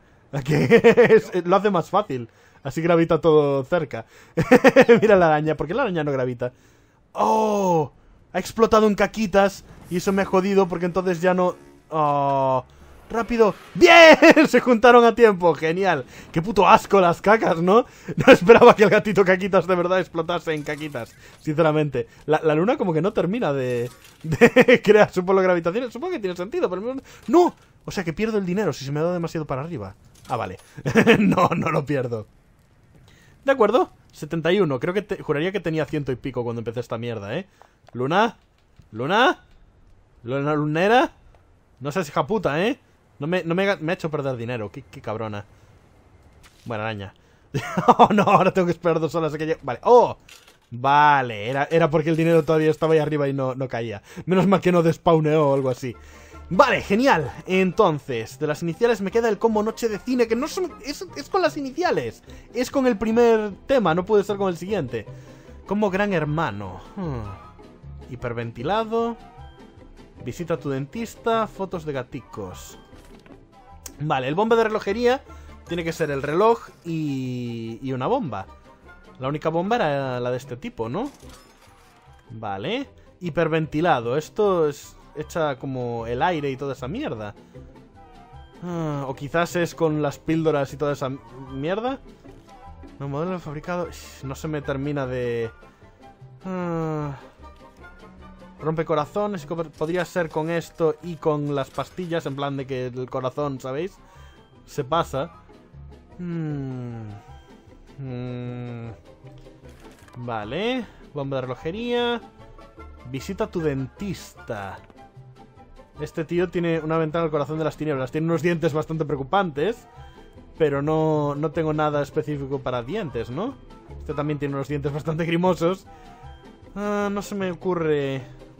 S1: Lo hace más fácil. Así gravita todo cerca. Mira la araña. ¿Por qué la araña no gravita? ¡Oh! Ha explotado en caquitas. Y eso me ha jodido porque entonces ya no... ¡Oh! ¡Rápido! ¡Bien! Se juntaron a tiempo. ¡Genial! ¡Qué puto asco las cacas!, ¿no? No esperaba que el gatito caquitas de verdad explotase en caquitas. Sinceramente. La luna como que no termina de crear su polo gravitacional. Supongo que tiene sentido, pero... ¡No! O sea que pierdo el dinero si se me da demasiado para arriba. Ah, vale. No lo pierdo. De acuerdo. 71. Creo que juraría que tenía 100 y pico cuando empecé esta mierda, ¿eh? ¿Luna? ¿Luna? ¿Luna lunera? No seas hija puta, ¿eh? No me ha hecho perder dinero. Qué cabrona. Buena araña. Oh, no. Ahora tengo que esperar 2 horas a que llegue. Vale. ¡Oh! Vale. Era porque el dinero todavía estaba ahí arriba y no caía. Menos mal que no despawneó o algo así. Vale, genial. Entonces, de las iniciales me queda el combo noche de cine, que no son... Es con las iniciales. Es con el primer tema, no puede ser con el siguiente. Como gran hermano. Hiperventilado. Visita a tu dentista. Fotos de gaticos. Vale, el bomba de relojería tiene que ser el reloj y una bomba. La única bomba era la de este tipo, ¿no? Vale. Hiperventilado. Esto es... hecha como el aire y toda esa mierda. O quizás es con las píldoras y toda esa mierda. No, modelo fabricado... No se me termina de... rompe corazones. Podría ser con esto y con las pastillas. En plan de que el corazón, ¿sabéis? Se pasa. Vale. Bomba de relojería. Visita a tu dentista. Este tío tiene una ventana al corazón de las tinieblas. Tiene unos dientes bastante preocupantes. Pero no tengo nada específico para dientes, ¿no? Este también tiene unos dientes bastante grimosos. No se me ocurre...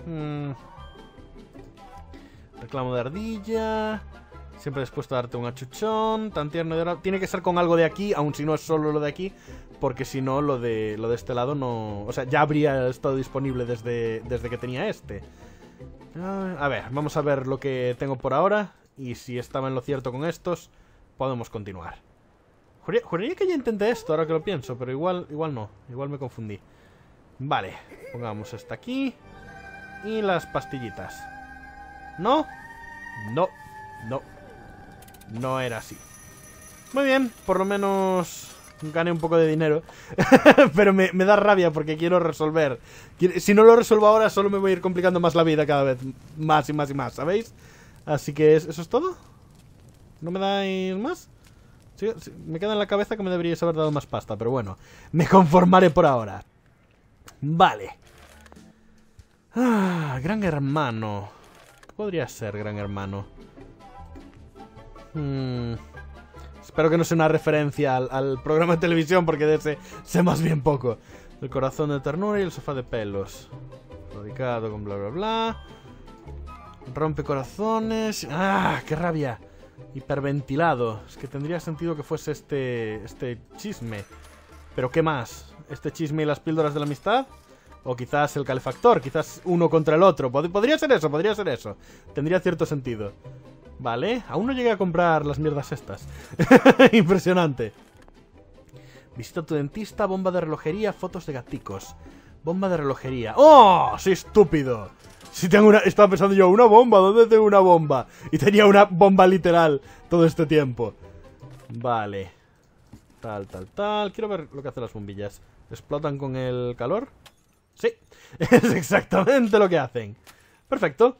S1: Reclamo de ardilla. Siempre dispuesto a darte un achuchón. Tan tierno de... Tiene que ser con algo de aquí, aun si no es solo lo de aquí. Porque si no, lo de este lado no... O sea, ya habría estado disponible desde que tenía este. A ver, vamos a ver lo que tengo por ahora. Y si estaba en lo cierto con estos, podemos continuar. Juraría que ya intenté esto, ahora que lo pienso. Pero igual no, igual me confundí. Vale, pongamos esta aquí. Y las pastillitas. ¿No? No era así. Muy bien, por lo menos gané un poco de dinero. Pero me da rabia porque quiero resolver. Si no lo resuelvo ahora, solo me voy a ir complicando más la vida cada vez. Más y más y más, ¿sabéis? Así que ¿eso es todo? ¿No me dais más? Sí, me queda en la cabeza que me deberíais haber dado más pasta. Pero bueno, me conformaré por ahora. Vale. Ah, Gran Hermano. ¿Qué podría ser Gran Hermano? Espero que no sea una referencia al programa de televisión, porque de ese sé más bien poco. El corazón de ternura y el sofá de pelos. Fabricado con bla bla bla. Rompe corazones. ¡Ah! ¡Qué rabia! Hiperventilado. Es que tendría sentido que fuese este chisme. ¿Pero qué más? ¿Este chisme y las píldoras de la amistad? O quizás el calefactor. Quizás uno contra el otro. Podría ser eso, podría ser eso. Tendría cierto sentido. Vale. Aún no llegué a comprar las mierdas estas. Impresionante. Visita a tu dentista, bomba de relojería, fotos de gaticos. Bomba de relojería. ¡Oh! ¡Sí, estúpido! Si tengo una... Estaba pensando yo, ¿una bomba? ¿Dónde tengo una bomba? Y tenía una bomba literal todo este tiempo. Vale. Tal. Quiero ver lo que hacen las bombillas. ¿Explotan con el calor? Sí. Es exactamente lo que hacen. Perfecto.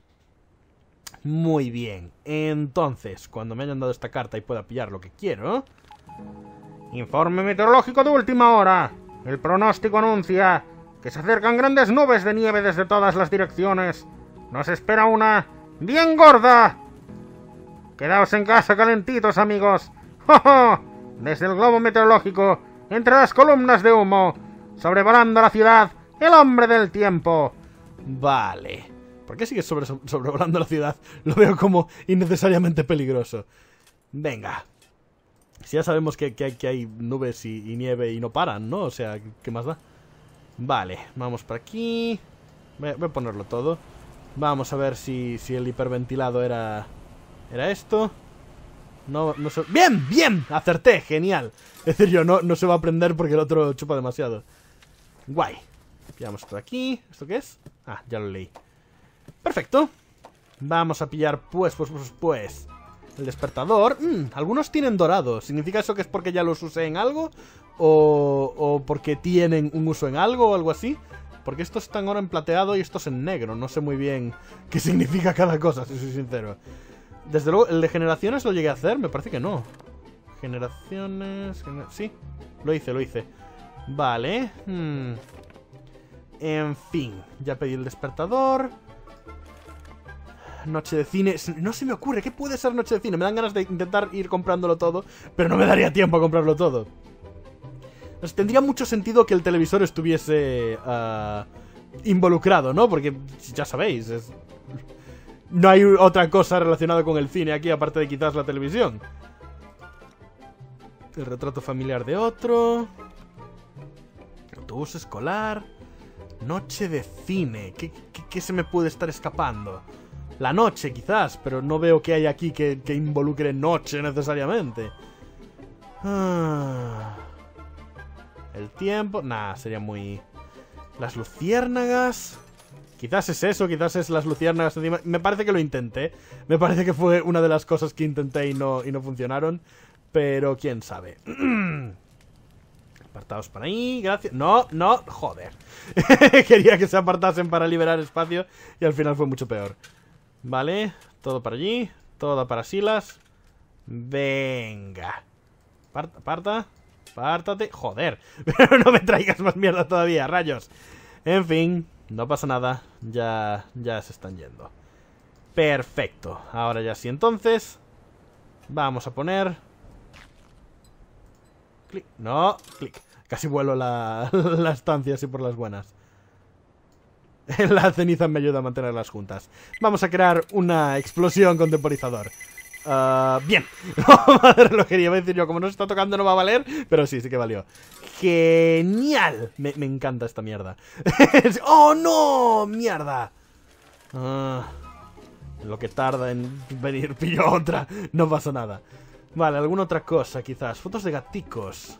S1: Muy bien. Entonces, cuando me hayan dado esta carta y pueda pillar lo que quiero...
S4: Informe meteorológico de última hora. El pronóstico anuncia que se acercan grandes nubes de nieve desde todas las direcciones. Nos espera una bien gorda. Quedaos en casa calentitos, amigos. ¡Jo, jo! Desde el globo meteorológico, entre las columnas de humo, sobrevolando la ciudad, el hombre del tiempo.
S1: Vale. ¿Por qué sigue sobrevolando la ciudad? Lo veo como innecesariamente peligroso. Venga. Si ya sabemos que hay nubes y nieve y no paran, ¿no? O sea, ¿qué más da? Vale, vamos por aquí. Voy a ponerlo todo. Vamos a ver si el hiperventilado era esto. No se... ¡Bien! ¡Bien! Acerté, genial. Es decir, no se va a prender porque el otro chupa demasiado. Guay. Pillamos por aquí. ¿Esto qué es? Ah, ya lo leí. Perfecto. Vamos a pillar pues el despertador. Algunos tienen dorado. ¿Significa eso que es porque ya los usé en algo? ¿O porque tienen un uso en algo o algo así? Porque estos están ahora en plateado y estos en negro. No sé muy bien qué significa cada cosa, si soy sincero. Desde luego, ¿el de generaciones lo llegué a hacer? Me parece que no. Generaciones... Sí, lo hice. Vale. En fin, ya pedí el despertador. Noche de cine. No se me ocurre. ¿Qué puede ser noche de cine? Me dan ganas de intentar ir comprándolo todo, pero no me daría tiempo a comprarlo todo. Pues tendría mucho sentido que el televisor estuviese involucrado, ¿no? Porque ya sabéis, no hay otra cosa relacionada con el cine aquí, aparte de quizás la televisión. El retrato familiar de otro. Autobús escolar. Noche de cine. ¿Qué se me puede estar escapando? La noche, quizás, pero no veo que hay aquí que involucre noche necesariamente. El tiempo... Nah, sería muy... Las luciérnagas... Quizás es eso, quizás es las luciérnagas encima. Me parece que lo intenté. Me parece que fue una de las cosas que intenté y no funcionaron. Pero quién sabe. Apartados para ahí, gracias. No, joder. Quería que se apartasen para liberar espacio y al final fue mucho peor. Vale, todo para allí. Todo para Silas. Venga. Apártate. Joder. Pero no me traigas más mierda todavía, rayos. En fin, no pasa nada. Ya se están yendo. Perfecto. Ahora ya sí, entonces. Vamos a poner... Clic. No, clic. Casi vuelo la estancia así por las buenas. La ceniza me ayuda a mantenerlas juntas. Vamos a crear una explosión con temporizador. Bien. De relojería, voy a decir yo, como no se está tocando no va a valer, pero sí que valió. Genial. Me encanta esta mierda. ¡Oh, no! ¡Mierda! Lo que tarda en venir, pillo otra. No pasa nada. Vale, alguna otra cosa quizás. Fotos de gaticos.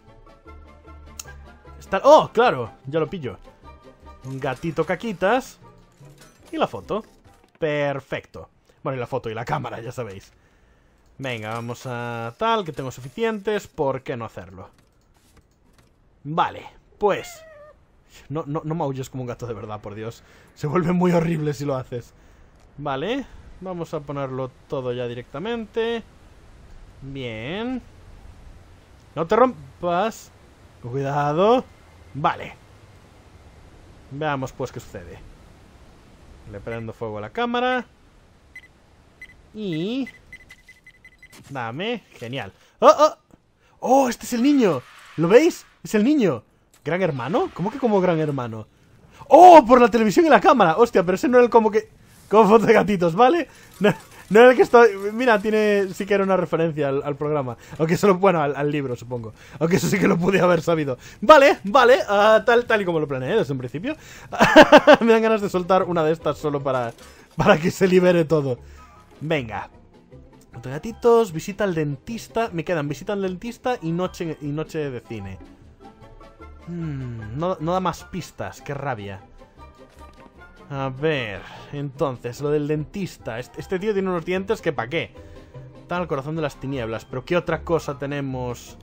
S1: ¡Oh, claro! Ya lo pillo. Gatito caquitas. Y la foto. Perfecto. Bueno, y la foto y la cámara, ya sabéis. Venga, vamos a tal, que tengo suficientes. ¿Por qué no hacerlo? Vale, pues no maulles como un gato de verdad, por Dios. Se vuelve muy horrible si lo haces. Vale, vamos a ponerlo todo ya directamente. Bien. No te rompas. Cuidado. Vale. Veamos pues qué sucede. Le prendo fuego a la cámara. Y... dame. Genial. ¡Oh, oh! ¡Oh, este es el niño! ¿Lo veis? Es el niño. ¿Gran hermano? ¿Cómo que como gran hermano? ¡Oh! Por la televisión y la cámara. Hostia, pero ese no era el como que... como foto de gatitos, ¿vale? No era el que estoy... Mira, tiene... sí que era una referencia al programa. Aunque solo... bueno, al libro, supongo. Aunque eso sí que lo pude haber sabido. Vale, vale. Tal y como lo planeé desde un principio. Me dan ganas de soltar una de estas solo para que se libere todo. Venga. Foto de gatitos, visita al dentista. Me quedan visita al dentista y noche de cine. No da más pistas. Qué rabia. A ver, entonces, lo del dentista. Este tío tiene unos dientes que ¿pa' qué? Está al corazón de las tinieblas. Pero ¿qué otra cosa tenemos?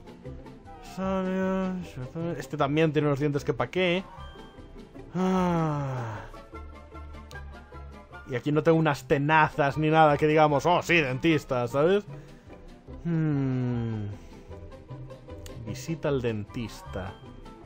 S1: Este también tiene unos dientes que ¿pa' qué? Y aquí no tengo unas tenazas ni nada que digamos, oh sí, dentista, ¿sabes? Visita al dentista.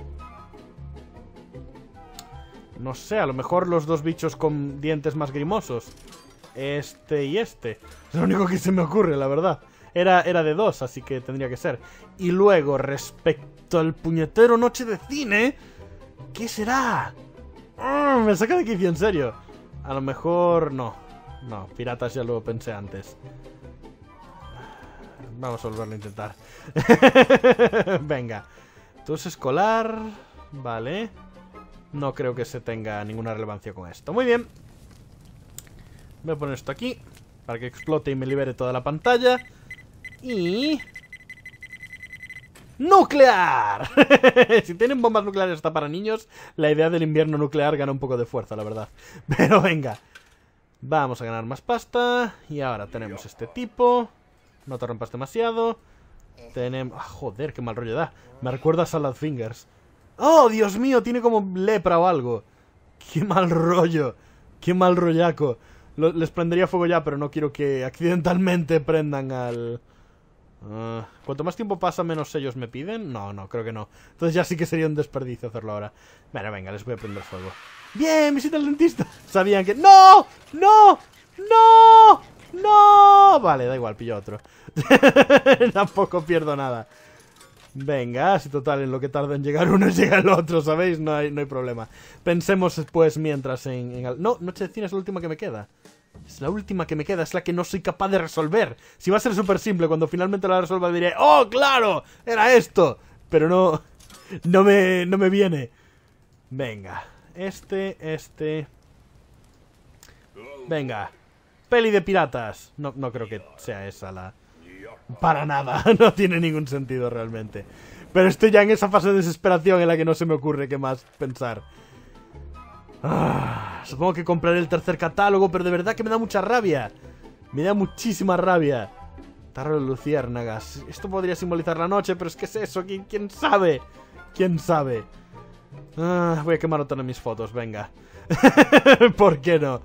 S1: No sé, a lo mejor los dos bichos con dientes más grimosos. Este y este. Es lo único que se me ocurre, la verdad. Era de dos, así que tendría que ser. Y luego, respecto al puñetero noche de cine, ¿qué será? Me saca de quicio, en serio. A lo mejor no. No, piratas ya lo pensé antes. Vamos a volverlo a intentar. Venga. Tus escolar. Vale. No creo que se tenga ninguna relevancia con esto. Muy bien. Voy a poner esto aquí para que explote y me libere toda la pantalla. Y... ¡nuclear! Si tienen bombas nucleares hasta para niños, la idea del invierno nuclear gana un poco de fuerza, la verdad. Pero venga. Vamos a ganar más pasta. Y ahora tenemos este tipo. No te rompas demasiado. Tenemos... joder, qué mal rollo da. Me recuerda a Salad Fingers. ¡Oh, Dios mío! Tiene como lepra o algo. ¡Qué mal rollo! ¡Qué mal rollaco! Les prendería fuego ya, pero no quiero que accidentalmente prendan al... ¿cuanto más tiempo pasa, menos ellos me piden? No, creo que no. Entonces ya sí que sería un desperdicio hacerlo ahora. Bueno, venga, les voy a prender fuego. ¡Bien! ¡Visita al dentista! Sabían que... ¡no! ¡No! ¡No! ¡No! Vale, da igual, pillo otro. Tampoco pierdo nada. Venga, si total, en lo que tarda en llegar uno llega el otro, ¿sabéis? No hay problema. Pensemos pues mientras en... No, noche de cine es la última que me queda. Es la última que me queda, es la que no soy capaz de resolver. Si va a ser súper simple, cuando finalmente la resuelva diré ¡oh, claro! ¡Era esto! Pero no me viene. Venga, este... Venga, peli de piratas. No creo que sea esa la... para nada, no tiene ningún sentido realmente. Pero estoy ya en esa fase de desesperación en la que no se me ocurre qué más pensar. Supongo que compraré el tercer catálogo, pero de verdad que me da mucha rabia. Me da muchísima rabia. Tarro de luciérnagas. Esto podría simbolizar la noche, pero es que es eso. ¿Quién sabe? ¿Quién sabe? Voy a quemar otra de mis fotos, venga. ¿Por qué no?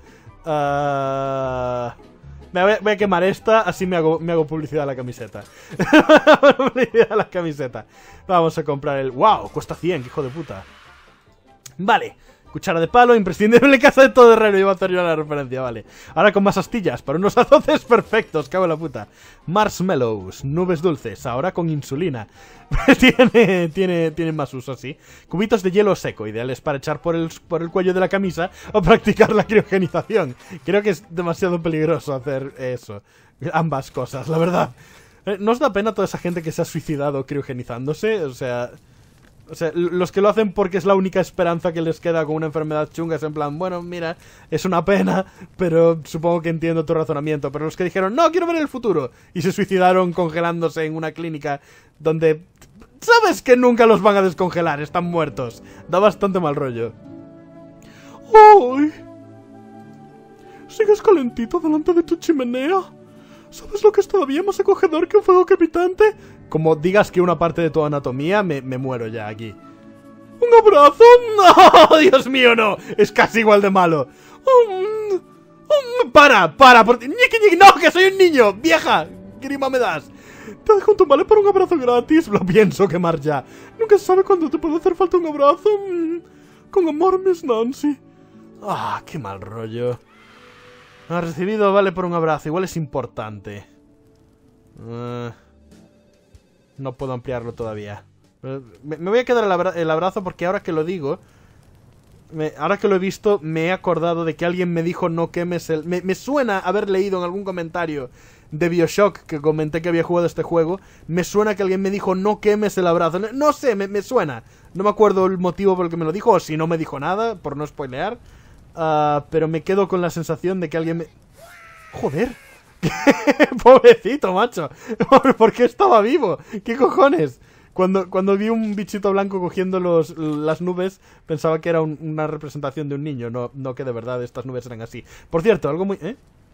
S1: Voy a quemar esta, así me hago publicidad a la camiseta. Publicidad a la camiseta. Vamos a comprar el... ¡wow! Cuesta 100, hijo de puta. Vale. Cuchara de palo, imprescindible casa de todo herrero. Iba a hacer yo la referencia, vale. Ahora con más astillas, para unos azotes perfectos, cago en la puta. Marshmallows, nubes dulces, ahora con insulina. tiene más uso, sí. Cubitos de hielo seco, ideales para echar por el cuello de la camisa o practicar la criogenización. Creo que es demasiado peligroso hacer eso. Ambas cosas, la verdad. ¿No os da pena toda esa gente que se ha suicidado criogenizándose? O sea, los que lo hacen porque es la única esperanza que les queda con una enfermedad chunga. Es en plan, bueno, mira, es una pena, pero supongo que entiendo tu razonamiento. Pero los que dijeron, no, quiero ver el futuro, y se suicidaron congelándose en una clínica donde... sabes que nunca los van a descongelar, están muertos. Da bastante mal rollo.
S2: ¡Uy! ¿Sigues calentito delante de tu chimenea? ¿Sabes lo que es todavía más acogedor que un fuego crepitante?
S1: Como digas que una parte de tu anatomía, me muero ya aquí.
S2: ¿Un abrazo?
S1: ¡No! ¡Dios mío, no! Es casi igual de malo. ¡Para! ¡No, que soy un niño! ¡Vieja! ¡Grima me das!
S2: Te dejo un vale para un abrazo gratis.
S1: Lo pienso quemar ya.
S2: Nunca se sabe cuándo te puede hacer falta un abrazo. Con amor, Miss Nancy.
S1: Ah, qué mal rollo. Ha recibido vale por un abrazo. Igual es importante. No puedo ampliarlo todavía. Me voy a quedar el abrazo porque ahora que lo digo... ahora que lo he visto, me he acordado de que alguien me dijo no quemes el... Me suena haber leído en algún comentario de BioShock que comenté que había jugado este juego. Me suena que alguien me dijo no quemes el abrazo. No sé, me suena. No me acuerdo el motivo por el que me lo dijo, o si no me dijo nada, por no spoilear. Pero me quedo con la sensación de que alguien me... ¡Joder! Pobrecito, macho. ¿Por qué estaba vivo? ¿Qué cojones? Cuando vi un bichito blanco cogiendo las nubes, pensaba que era una representación de un niño, no que de verdad estas nubes eran así. Por cierto, algo muy...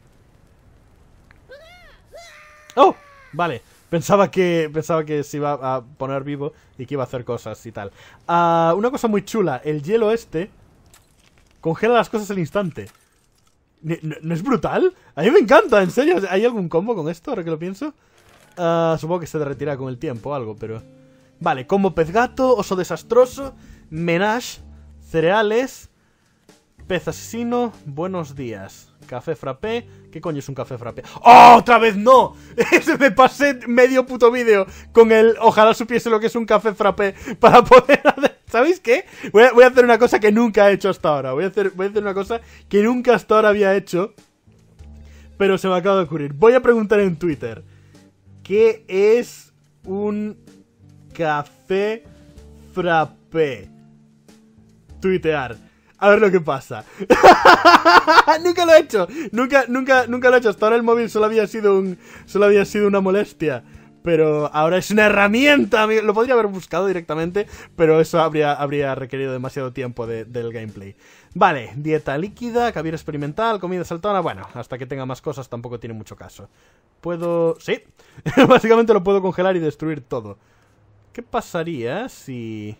S1: ¡Oh! Vale. Pensaba que se iba a poner vivo y que iba a hacer cosas y tal. Una cosa muy chula. El hielo este congela las cosas al instante. ¿No es brutal? A mí me encanta, en serio. ¿Hay algún combo con esto, ahora que lo pienso? Supongo que se derretirá con el tiempo o algo, pero... Vale, combo pez gato, oso desastroso, menage, cereales, pez asesino, buenos días, café frappé. ¿Qué coño es un café frappé? ¡Oh, otra vez no! Me pasé medio puto vídeo con el ojalá supiese lo que es un café frappé para poder hacer... ¿Sabéis qué? Voy a hacer una cosa que nunca he hecho hasta ahora. Voy a hacer una cosa que nunca hasta ahora había hecho, pero se me acaba de ocurrir. Voy a preguntar en Twitter, ¿qué es un café frappé? Tuitear. A ver lo que pasa. Nunca lo he hecho. Nunca lo he hecho. Hasta ahora el móvil solo había sido una molestia. Pero ahora es una herramienta. Lo podría haber buscado directamente, pero eso habría requerido demasiado tiempo del gameplay. Vale, dieta líquida, caviar experimental, comida saltona. Bueno, hasta que tenga más cosas tampoco tiene mucho caso. ¿Puedo...? Sí. Básicamente lo puedo congelar y destruir todo. ¿Qué pasaría si...?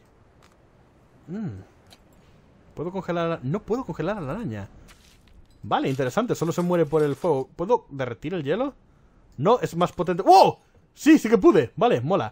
S1: ¿Puedo congelar? No puedo congelar a la araña. Vale, interesante. Solo se muere por el fuego. ¿Puedo derretir el hielo? No, es más potente. ¡Wow! Sí que pude. Vale, mola.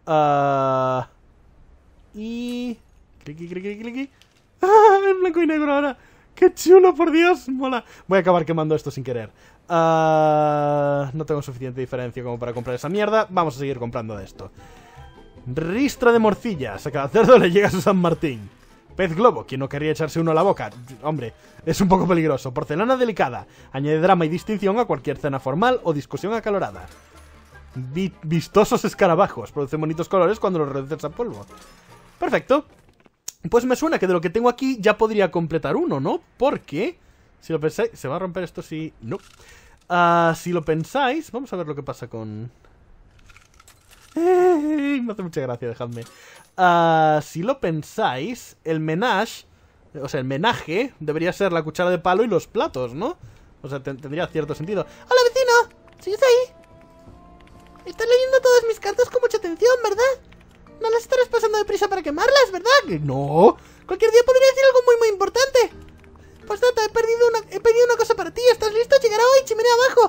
S1: Y... cliqui. En blanco y negro ahora. ¡Qué chulo, por Dios! Mola. Voy a acabar quemando esto sin querer. No tengo suficiente diferencia como para comprar esa mierda. Vamos a seguir comprando de esto. Ristra de morcillas. A cada cerdo le llega su San Martín. Pez globo. ¿Quién no querría echarse uno a la boca? Hombre, es un poco peligroso. Porcelana delicada. Añade drama y distinción a cualquier cena formal o discusión acalorada. Vistosos escarabajos. Producen bonitos colores cuando los reduces a polvo. Perfecto. Pues me suena que de lo que tengo aquí ya podría completar uno, ¿no? Porque, si lo pensáis... ¿Se va a romper esto si...? No. Si lo pensáis... Vamos a ver lo que pasa con... me hace mucha gracia, dejadme. Si lo pensáis, el menage... O sea, el menaje debería ser la cuchara de palo y los platos, ¿no? O sea, tendría cierto sentido.
S3: ¡Hola, vecino! ¿Sigues ahí? Estás leyendo todas mis cartas con mucha atención, ¿verdad? No las estarás pasando deprisa para quemarlas, ¿verdad?
S1: No.
S3: Cualquier día podría decir algo muy importante. Pues nada, he pedido una cosa para ti. ¿Estás listo? Llegará hoy, chimenea abajo.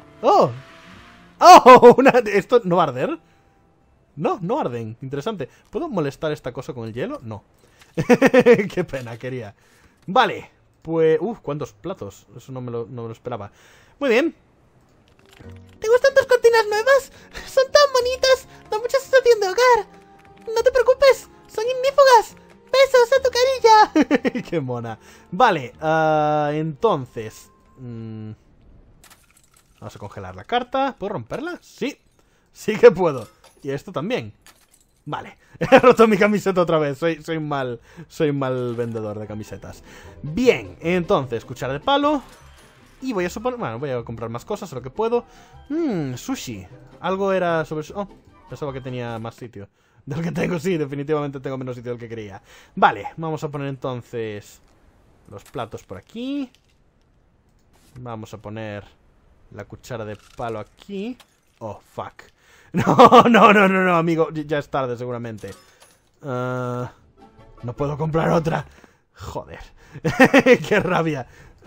S1: ¿Esto no va a arder? No arden. Interesante. ¿Puedo molestar esta cosa con el hielo? No. Qué pena, quería. Vale. Pues... ¿cuántos platos? Eso no me lo esperaba. Muy bien.
S3: ¿Te gustan tus cortinas nuevas? Son tan bonitas. Dan mucha sensación de hogar. No te preocupes. Son ignífugas. Besos a tu carilla.
S1: Qué mona. Vale. Entonces... vamos a congelar la carta. ¿Puedo romperla? Sí. Sí que puedo. Y esto también. Vale. He roto mi camiseta otra vez. Soy mal vendedor de camisetas. Bien. Entonces, cuchara de palo. Y voy a suponer... Bueno, voy a comprar más cosas, lo que puedo. Sushi. Algo era sobre... Oh, pensaba que tenía más sitio del que tengo. Sí, definitivamente tengo menos sitio del que creía. Vale, vamos a poner entonces los platos por aquí. Vamos a poner la cuchara de palo aquí. Oh, fuck. No, amigo. Ya es tarde, seguramente. No puedo comprar otra. Joder. Qué rabia.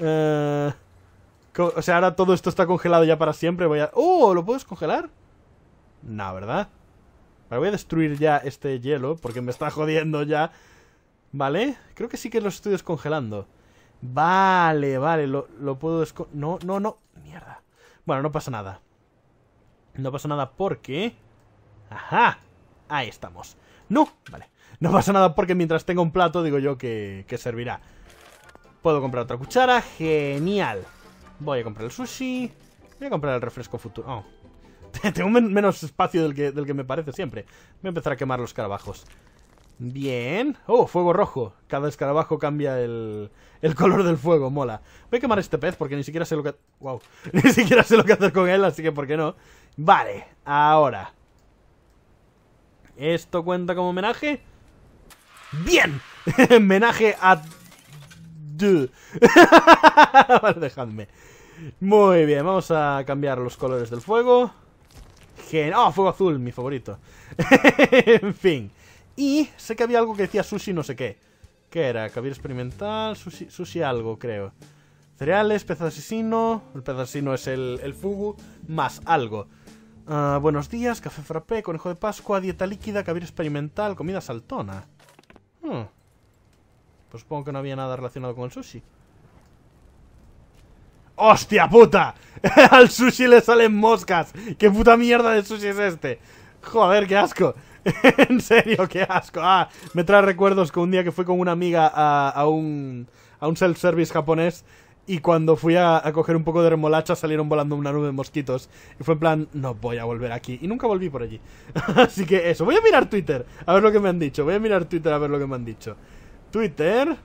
S1: O sea, ahora todo esto está congelado ya para siempre. Voy a... ¿lo puedo descongelar? No, ¿verdad? Vale, voy a destruir ya este hielo porque me está jodiendo ya. Vale, creo que sí que lo estoy descongelando. Vale, vale, lo puedo No, no, no. Mierda. Bueno, no pasa nada. No pasa nada porque... ¡Ajá! Ahí estamos. ¡No! Vale. No pasa nada porque mientras tenga un plato, digo yo que servirá. Puedo comprar otra cuchara. ¡Genial! Voy a comprar el sushi. Voy a comprar el refresco futuro. Oh. Tengo menos espacio del que me parece siempre. Voy a empezar a quemar los escarabajos. Bien. Oh, fuego rojo. Cada escarabajo cambia el color del fuego. Mola. Voy a quemar este pez porque ni siquiera sé lo que... Wow. Ni siquiera sé lo que hacer con él, así que ¿por qué no? Vale. Ahora. ¿Esto cuenta como homenaje? ¡Bien! Homenaje a... Vale, dejadme. Muy bien, vamos a cambiar los colores del fuego. ¡Oh, fuego azul! Mi favorito. En fin. Y sé que había algo que decía sushi no sé qué. ¿Qué era? Caviar experimental, sushi algo, creo. Cereales, pez asesino. El pez asesino es el fugu, más algo. Buenos días, café frappé, conejo de Pascua, dieta líquida, caviar experimental, comida saltona. Pues supongo que no había nada relacionado con el sushi. ¡Hostia puta! Al sushi le salen moscas. ¿Qué puta mierda de sushi es este? Joder, qué asco. En serio, qué asco. Me trae recuerdos que un día que fui con una amiga a un self-service japonés. Y cuando fui a coger un poco de remolacha salieron volando una nube de mosquitos. Y fue en plan, no voy a volver aquí. Y nunca volví por allí. Así que eso, voy a mirar Twitter a ver lo que me han dicho. Voy a mirar Twitter a ver lo que me han dicho. Twitter.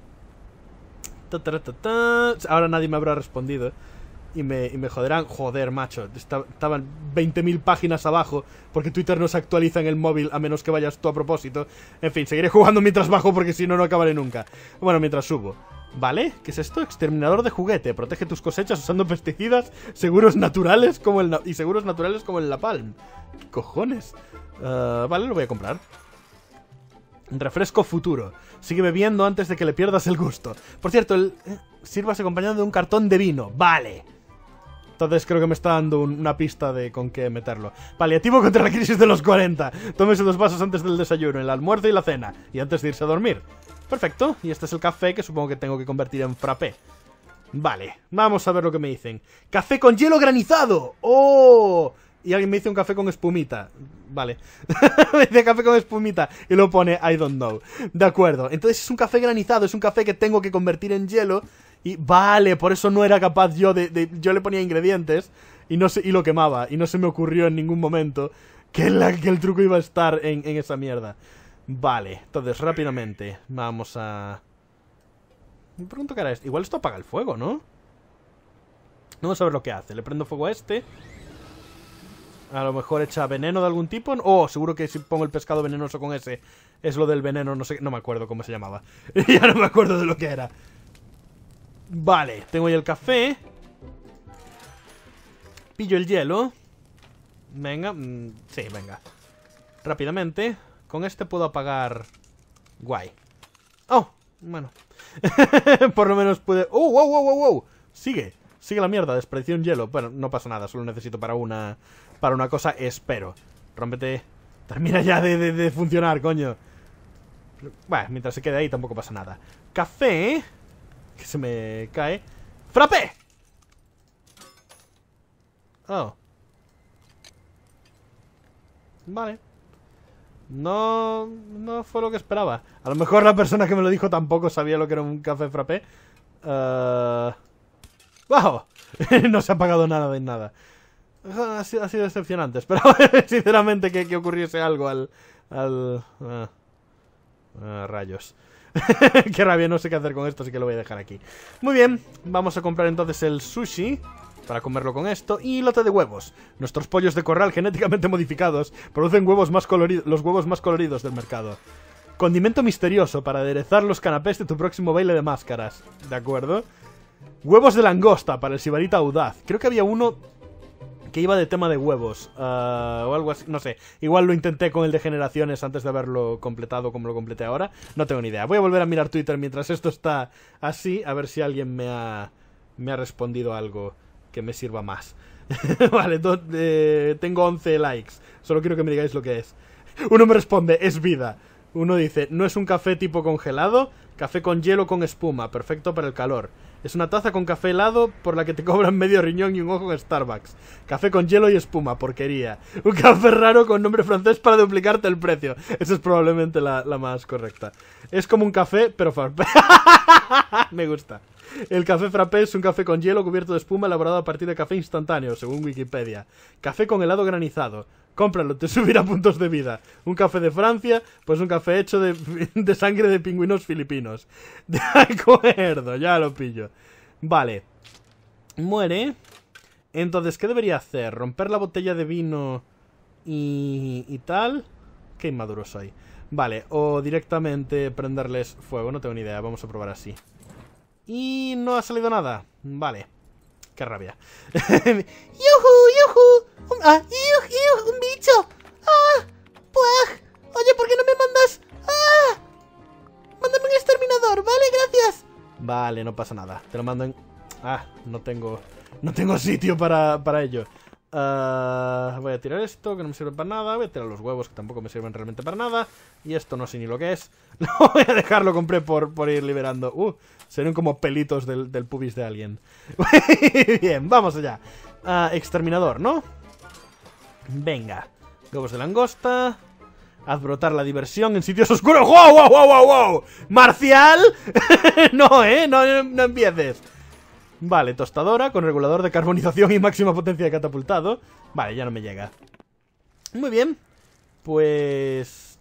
S1: Ahora nadie me habrá respondido. Y me joderán. Joder, macho. Estaban 20.000 páginas abajo. Porque Twitter no se actualiza en el móvil a menos que vayas tú a propósito. En fin, seguiré jugando mientras bajo porque si no, no acabaré nunca. Bueno, mientras subo. ¿Vale? ¿Qué es esto? Exterminador de juguete. Protege tus cosechas usando pesticidas seguros naturales como y seguros naturales como el napalm. ¿Qué cojones? Vale, lo voy a comprar. Refresco futuro. Sigue bebiendo antes de que le pierdas el gusto. Por cierto, sirvas acompañado de un cartón de vino. Vale. Entonces creo que me está dando una pista de con qué meterlo. Paliativo contra la crisis de los 40. Tómese 2 vasos antes del desayuno, el almuerzo y la cena. Y antes de irse a dormir. Perfecto. Y este es el café que supongo que tengo que convertir en frappé. Vale. Vamos a ver lo que me dicen. ¡Café con hielo granizado! ¡Oh! Y alguien me dice un café con espumita. Vale. Me dice café con espumita. Y lo pone I don't know. De acuerdo. Entonces es un café granizado. Es un café que tengo que convertir en hielo. Y vale, por eso no era capaz yo yo le ponía ingredientes. Y lo quemaba. Y no se me ocurrió en ningún momento que el truco iba a estar en esa mierda. Vale. Entonces, rápidamente. Vamos a... Me pregunto qué hará esto. Igual esto apaga el fuego, ¿no? Vamos a ver lo que hace. Le prendo fuego a este. A lo mejor echa veneno de algún tipo. Oh, seguro que si pongo el pescado venenoso con ese es lo del veneno, no sé, no me acuerdo cómo se llamaba. Ya no me acuerdo de lo que era. Vale, tengo ahí el café. Pillo el hielo. Venga, sí, venga. Rápidamente. Con este puedo apagar. Guay. Oh, bueno. Por lo menos puede... Oh, wow, wow, wow, wow. Sigue la mierda, desperdició un hielo. Bueno, no pasa nada, solo necesito para una cosa, espero. Rómpete. Termina ya de funcionar, coño. Bueno, mientras se quede ahí tampoco pasa nada. Café. Que se me cae. ¡Frappé! Oh. Vale. No fue lo que esperaba. A lo mejor la persona que me lo dijo tampoco sabía lo que era un café frappé. ¡Wow! No se ha apagado nada de nada. Ha sido decepcionante. Esperaba sinceramente que ocurriese algo rayos. Qué rabia, no sé qué hacer con esto, así que lo voy a dejar aquí. Muy bien, vamos a comprar entonces el sushi para comerlo con esto. Y lote de huevos. Nuestros pollos de corral genéticamente modificados producen los huevos más coloridos del mercado. Condimento misterioso para aderezar los canapés de tu próximo baile de máscaras. ¿De acuerdo? Huevos de langosta para el sibarita audaz. Creo que había uno que iba de tema de huevos o algo así, no sé. Igual lo intenté con el de generaciones antes de haberlo completado como lo completé ahora. No tengo ni idea. Voy a volver a mirar Twitter mientras esto está así, a ver si alguien me ha respondido algo que me sirva más. Vale, tengo 11 likes. Solo quiero que me digáis lo que es. Uno me responde, es vida. Uno dice, no es un café tipo congelado, café con hielo con espuma, perfecto para el calor. Es una taza con café helado por la que te cobran medio riñón y un ojo en Starbucks. Café con hielo y espuma, porquería. Un café raro con nombre francés para duplicarte el precio. Esa es probablemente la más correcta. Es como un café, pero frappé. Me gusta. El café frappé es un café con hielo cubierto de espuma elaborado a partir de café instantáneo, según Wikipedia. Café con helado granizado. Cómpralo, te subirá puntos de vida. Un café de Francia, pues un café hecho de sangre de pingüinos filipinos. De acuerdo, ya lo pillo. Vale. Muere. Entonces, ¿qué debería hacer? ¿Romper la botella de vino y tal? Qué inmaduro soy. Vale, o directamente prenderles fuego, no tengo ni idea, vamos a probar así. Y no ha salido nada. Vale. Qué rabia.
S3: ¡Yujú, yujú! ¡Un bicho! ¡Ah! ¡Puaj! Oye, ¿por qué no me mandas? ¡Ah! Mándame un exterminador, ¿vale? Gracias.
S1: Vale, no pasa nada. Te lo mando en... Ah, no tengo sitio para ello. Voy a tirar esto, que no me sirve para nada. Voy a tirar los huevos, que tampoco me sirven realmente para nada. Y esto no sé ni lo que es. No voy a dejar, lo compré por ir liberando. Serían como pelitos del pubis de alguien. Bien, vamos allá. Exterminador, ¿no? Venga. Huevos de langosta. Haz brotar la diversión en sitios oscuros. ¡Wow, wow, wow, wow, wow! ¿Marcial? No, no empieces. Vale, tostadora con regulador de carbonización y máxima potencia de catapultado. Vale, ya no me llega. Muy bien. Pues...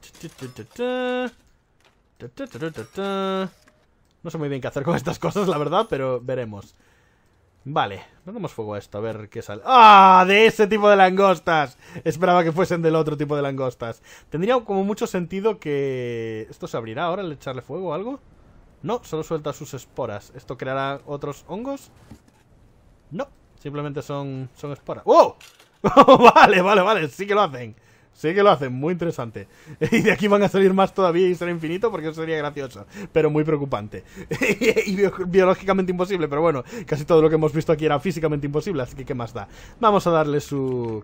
S1: No sé muy bien qué hacer con estas cosas, la verdad, pero veremos. Vale, damos fuego a esto, a ver qué sale. ¡Ah! ¡De ese tipo de langostas! Esperaba que fuesen del otro tipo de langostas. Tendría como mucho sentido que... ¿Esto se abrirá ahora al echarle fuego o algo? No, solo suelta sus esporas. ¿Esto creará otros hongos? No, simplemente son esporas. ¡Wow! Vale, sí que lo hacen. Sí que lo hacen, muy interesante. Y de aquí van a salir más todavía y será infinito porque eso sería gracioso, pero muy preocupante. Y biológicamente imposible, pero bueno, casi todo lo que hemos visto aquí era físicamente imposible, así que ¿qué más da? Vamos a darle su...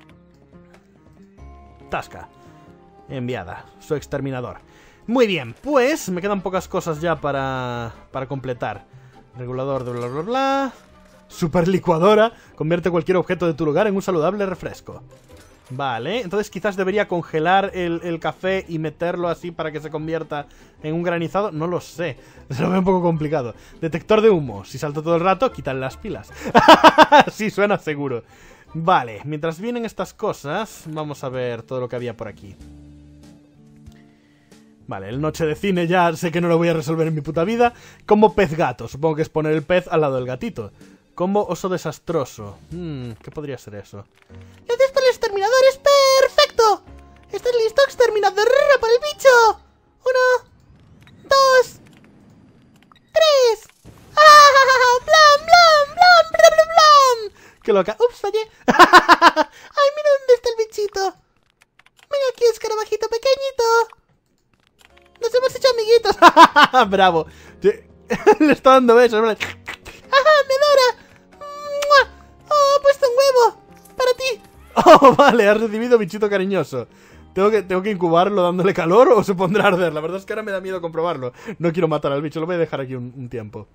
S1: tasca. Enviada, su exterminador. Muy bien, pues me quedan pocas cosas ya para completar. Regulador de bla bla bla. Super licuadora. Convierte cualquier objeto de tu lugar en un saludable refresco. Vale, entonces quizás debería congelar el café y meterlo así para que se convierta en un granizado. No lo sé, se lo veo un poco complicado. Detector de humo, si salto todo el rato, quitan las pilas. Sí, suena seguro. Vale, mientras vienen estas cosas, vamos a ver todo lo que había por aquí. Vale, el noche de cine ya sé que no lo voy a resolver en mi puta vida. Como pez gato, supongo que es poner el pez al lado del gatito. Como oso desastroso. ¿Qué podría ser eso?
S3: Gracias por el exterminador, es perfecto. ¿Estás listo, exterminador? ¡Para el bicho! 1, 2, 3. ¡Ah! ¡Blam, blam, blam, blam, blam, blam!
S1: ¡Qué loca! ¡Ups, fallé!
S3: ¡Ay, mira dónde está el bichito! Ven aquí, escarabajito pequeñito. Nos hemos hecho amiguitos.
S1: ¡Bravo! Le está dando besos.
S3: ¡Ajá, me adora! ¡Oh, he puesto un huevo! ¡Para ti!
S1: ¡Oh, vale! Has recibido bichito cariñoso. ¿Tengo que incubarlo dándole calor o se pondrá a arder? La verdad es que ahora me da miedo comprobarlo. No quiero matar al bicho, lo voy a dejar aquí un tiempo.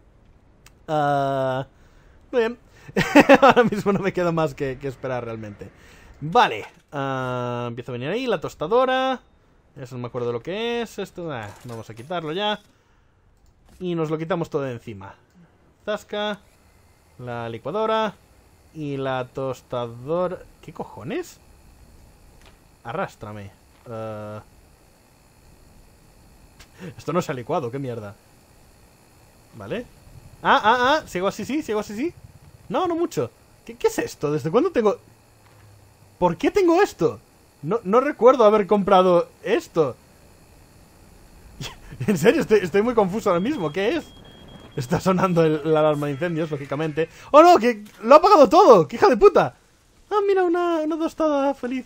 S1: Muy bien. Ahora mismo no me queda más que esperar realmente. Vale. Empieza a venir ahí la tostadora. Eso no me acuerdo lo que es. Esto, vamos a quitarlo ya. Y nos lo quitamos todo de encima. Zasca. La licuadora. Y la tostadora... ¿Qué cojones? Arrástrame. Esto no se ha licuado, qué mierda. Vale. Sigo así, sí, sigo así, sí. No, no mucho. ¿Qué es esto? ¿Desde cuándo tengo...? ¿Por qué tengo esto? No recuerdo haber comprado esto. En serio, estoy muy confuso ahora mismo. ¿Qué es? Está sonando la alarma de incendios, lógicamente. ¡Oh, no! ¡Que lo ha apagado todo! ¡Qué hija de puta! Ah, mira, una tostada feliz.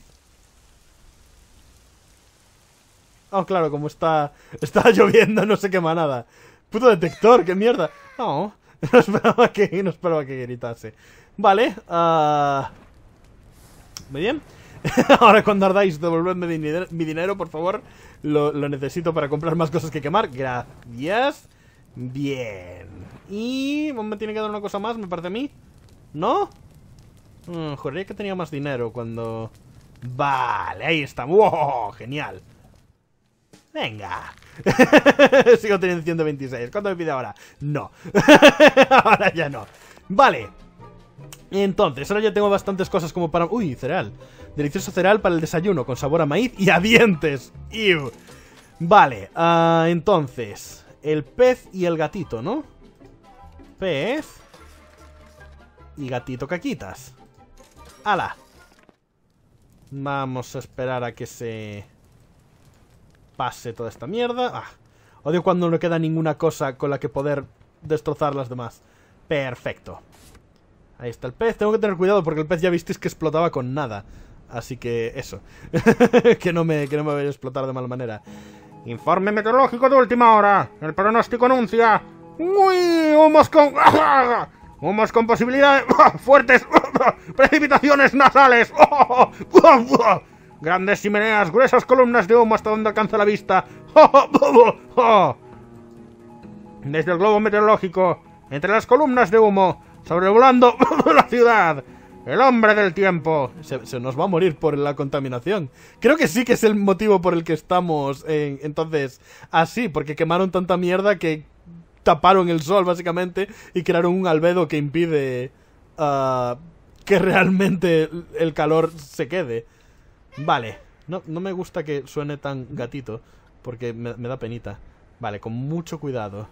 S1: Oh, claro, como está lloviendo, no se quema nada. Puto detector, qué mierda. No, no esperaba que gritase. Vale, muy bien. Ahora cuando ardáis, devolvedme mi dinero, por favor. Lo necesito para comprar más cosas que quemar. Gracias. Bien. Y me tiene que dar una cosa más, me parece a mí. ¿No? Juraría que tenía más dinero cuando... Vale, ahí está. ¡Wow! Genial. Venga. Sigo teniendo 126. ¿Cuánto me pide ahora? No. Ahora ya no. Vale. Entonces, ahora ya tengo bastantes cosas como para... Uy, cereal. Delicioso cereal para el desayuno, con sabor a maíz y a dientes. ¡Ew! Vale, entonces... El pez y el gatito, ¿no? Pez... Y gatito caquitas. ¡Hala! Vamos a esperar a que se... pase toda esta mierda. Odio cuando no queda ninguna cosa con la que poder destrozar las demás. Perfecto. Ahí está el pez. Tengo que tener cuidado porque el pez ya visteis que explotaba con nada. Así que eso. que no me vaya a explotar de mala manera.
S4: Informe meteorológico de última hora. El pronóstico anuncia... ¡Uy! Humos con posibilidades fuertes precipitaciones nasales. Grandes chimeneas, gruesas columnas de humo hasta donde alcanza la vista. Desde el globo meteorológico, entre las columnas de humo, sobrevolando la ciudad, el hombre del tiempo.
S1: Se nos va a morir por la contaminación. Creo que sí que es el motivo por el que estamos entonces así, porque quemaron tanta mierda que taparon el sol básicamente y crearon un albedo que impide que realmente el calor se quede. Vale, no me gusta que suene tan gatito porque me da penita. Vale, con mucho cuidado.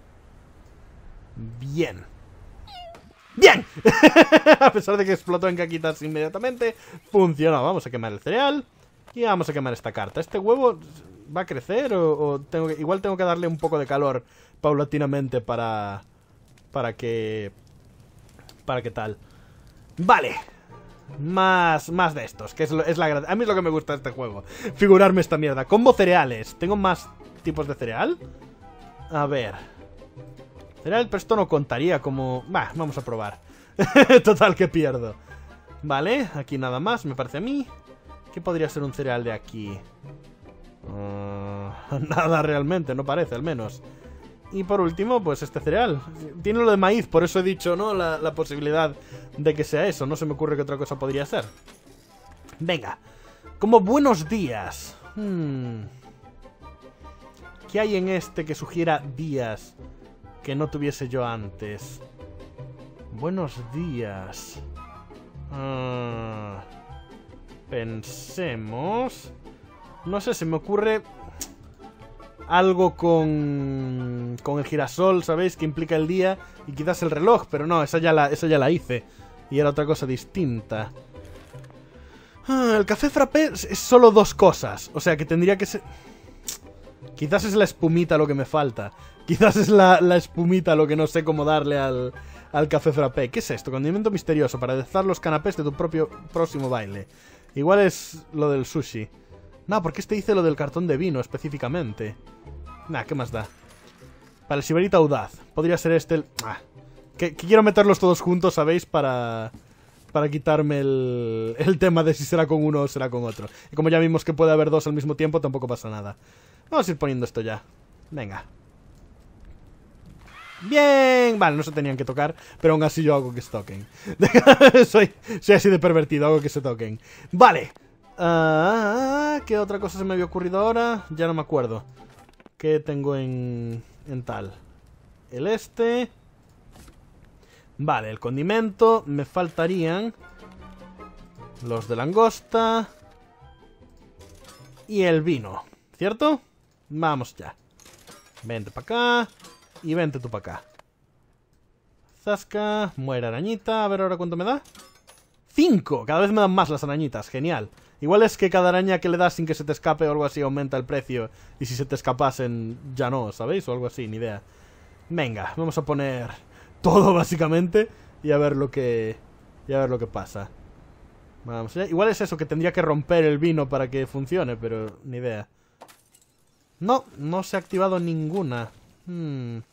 S1: Bien. ¡Bien! A pesar de que explotó en caquitas inmediatamente, funcionó. Vamos a quemar el cereal y vamos a quemar esta carta. ¿Este huevo va a crecer o igual tengo que darle un poco de calor paulatinamente para que tal? Vale. Más de estos, que es la a mí es lo que me gusta de este juego. Figurarme esta mierda. Combo cereales. ¿Tengo más tipos de cereal? A ver. Cereal, pero esto no contaría como... vamos a probar. Total, que pierdo. Vale, aquí nada más, me parece a mí. ¿Qué podría ser un cereal de aquí? Nada realmente, no parece, al menos. Y por último, pues este cereal. Tiene lo de maíz, por eso he dicho, ¿no? La posibilidad de que sea eso. No se me ocurre que otra cosa podría ser. Venga. Como buenos días. ¿Qué hay en este que sugiera días que no tuviese yo antes? Buenos días. Pensemos. No sé, se me ocurre... algo con el girasol, ¿sabéis? Que implica el día y quizás el reloj, pero no, esa ya la hice. Y era otra cosa distinta. El café frappé es solo dos cosas. O sea que tendría que ser... Quizás es la espumita lo que me falta. Quizás es la espumita lo que no sé cómo darle al café frappé. ¿Qué es esto? Condimento misterioso para aderezar los canapés de tu propio próximo baile. Igual es lo del sushi. No, porque este dice lo del cartón de vino específicamente. Nah, ¿qué más da? Para el sibarita audaz. Podría ser este el... Que quiero meterlos todos juntos, ¿sabéis? Para quitarme el tema de si será con uno o será con otro. Y como ya vimos que puede haber dos al mismo tiempo, tampoco pasa nada. Vamos a ir poniendo esto ya. Venga. Bien. Vale, no se tenían que tocar, pero aún así yo hago que se toquen. soy así de pervertido, hago que se toquen. Vale. ¿Qué otra cosa se me había ocurrido ahora? Ya no me acuerdo. ¿Qué tengo en tal? El este. Vale, el condimento. Me faltarían los de langosta y el vino, ¿cierto? Vamos ya. Vente para acá y vente tú para acá. Zasca, muere arañita. A ver ahora cuánto me da. 5. Cada vez me dan más las arañitas, genial. Igual es que cada araña que le das sin que se te escape o algo así aumenta el precio. Y si se te escapasen ya no, ¿sabéis? O algo así, ni idea. Venga, vamos a poner todo básicamente y a ver lo que pasa. Vamos allá. Igual es eso, que tendría que romper el vino para que funcione, pero ni idea. No se ha activado ninguna.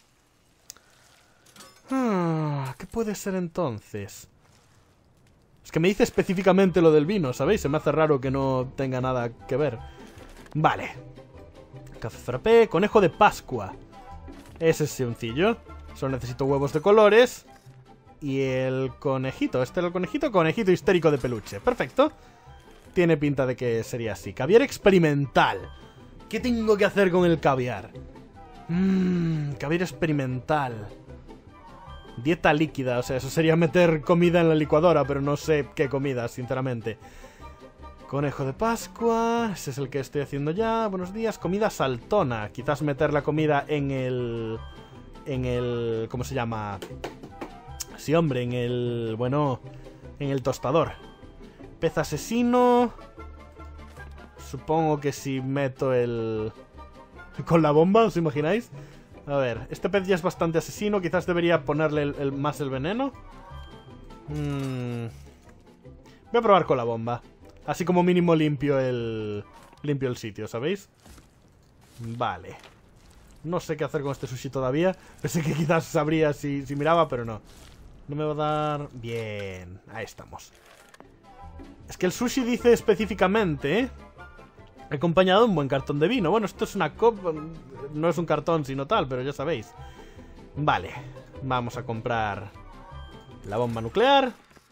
S1: ¿Qué puede ser entonces? Es que me dice específicamente lo del vino, ¿sabéis? Se me hace raro que no tenga nada que ver. Vale. Café frappé, conejo de Pascua. Ese es sencillo. Solo necesito huevos de colores. Y el conejito. ¿Este era el conejito? Conejito histérico de peluche. Perfecto. Tiene pinta de que sería así. Caviar experimental. ¿Qué tengo que hacer con el caviar? Caviar experimental. Dieta líquida. O sea, eso sería meter comida en la licuadora, pero no sé qué comida, sinceramente. Conejo de Pascua. Ese es el que estoy haciendo ya. Buenos días. Comida saltona. Quizás meter la comida en el... ¿cómo se llama? Sí, hombre, en el... bueno, en el tostador. Pez asesino. Supongo que si meto el... con la bomba, ¿os imagináis? A ver, este pez ya es bastante asesino. Quizás debería ponerle más el veneno. Voy a probar con la bomba. Así como mínimo limpio el sitio, ¿sabéis? Vale. No sé qué hacer con este sushi todavía. Pensé que quizás sabría si miraba, pero no. No me va a dar... Bien, ahí estamos. Es que el sushi dice específicamente... acompañado de un buen cartón de vino. Bueno, esto es una copa... no es un cartón sino tal, pero ya sabéis. Vale, vamos a comprar la bomba nuclear.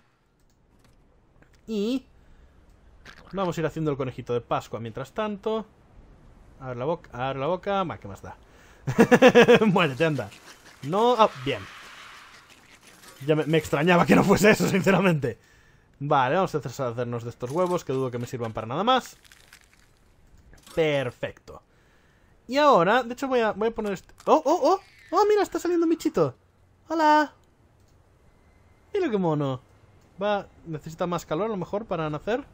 S1: Y... vamos a ir haciendo el conejito de Pascua mientras tanto. A ver la boca, a ver la boca. ¿Qué más da? Muérete, anda. No... ah, bien. Ya me extrañaba que no fuese eso, sinceramente. Vale, vamos a hacernos de estos huevos, que dudo que me sirvan para nada más. Perfecto. Y ahora, de hecho voy a poner este... ¡Oh! Mira, está saliendo Michito. ¡Hola! Mira qué mono. Necesita más calor a lo mejor para nacer.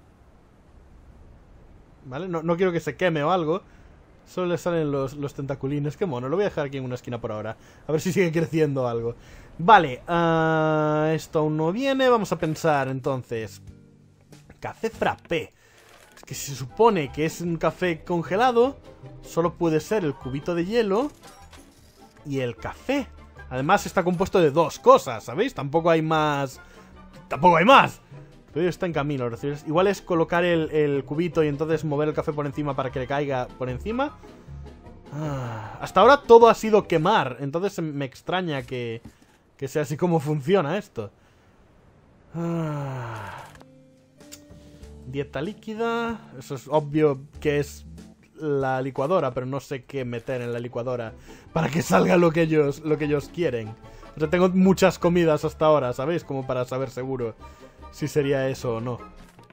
S1: Vale, no quiero que se queme o algo. Solo le salen los tentaculines. Qué mono, lo voy a dejar aquí en una esquina por ahora. A ver si sigue creciendo algo. Vale, esto aún no viene. Vamos a pensar entonces. Café frappé. Es que se supone que es un café congelado. Solo puede ser el cubito de hielo y el café. Además está compuesto de dos cosas, ¿sabéis? Tampoco hay más. ¡Tampoco hay más! Pero está en camino. Igual es colocar el cubito y entonces mover el café por encima para que le caiga por encima. Hasta ahora todo ha sido quemar. Entonces me extraña que sea así como funciona esto. Dieta líquida. Eso es obvio que es la licuadora, pero no sé qué meter en la licuadora para que salga lo que ellos quieren. O sea, tengo muchas comidas hasta ahora, ¿sabéis? Como para saber seguro si sería eso o no.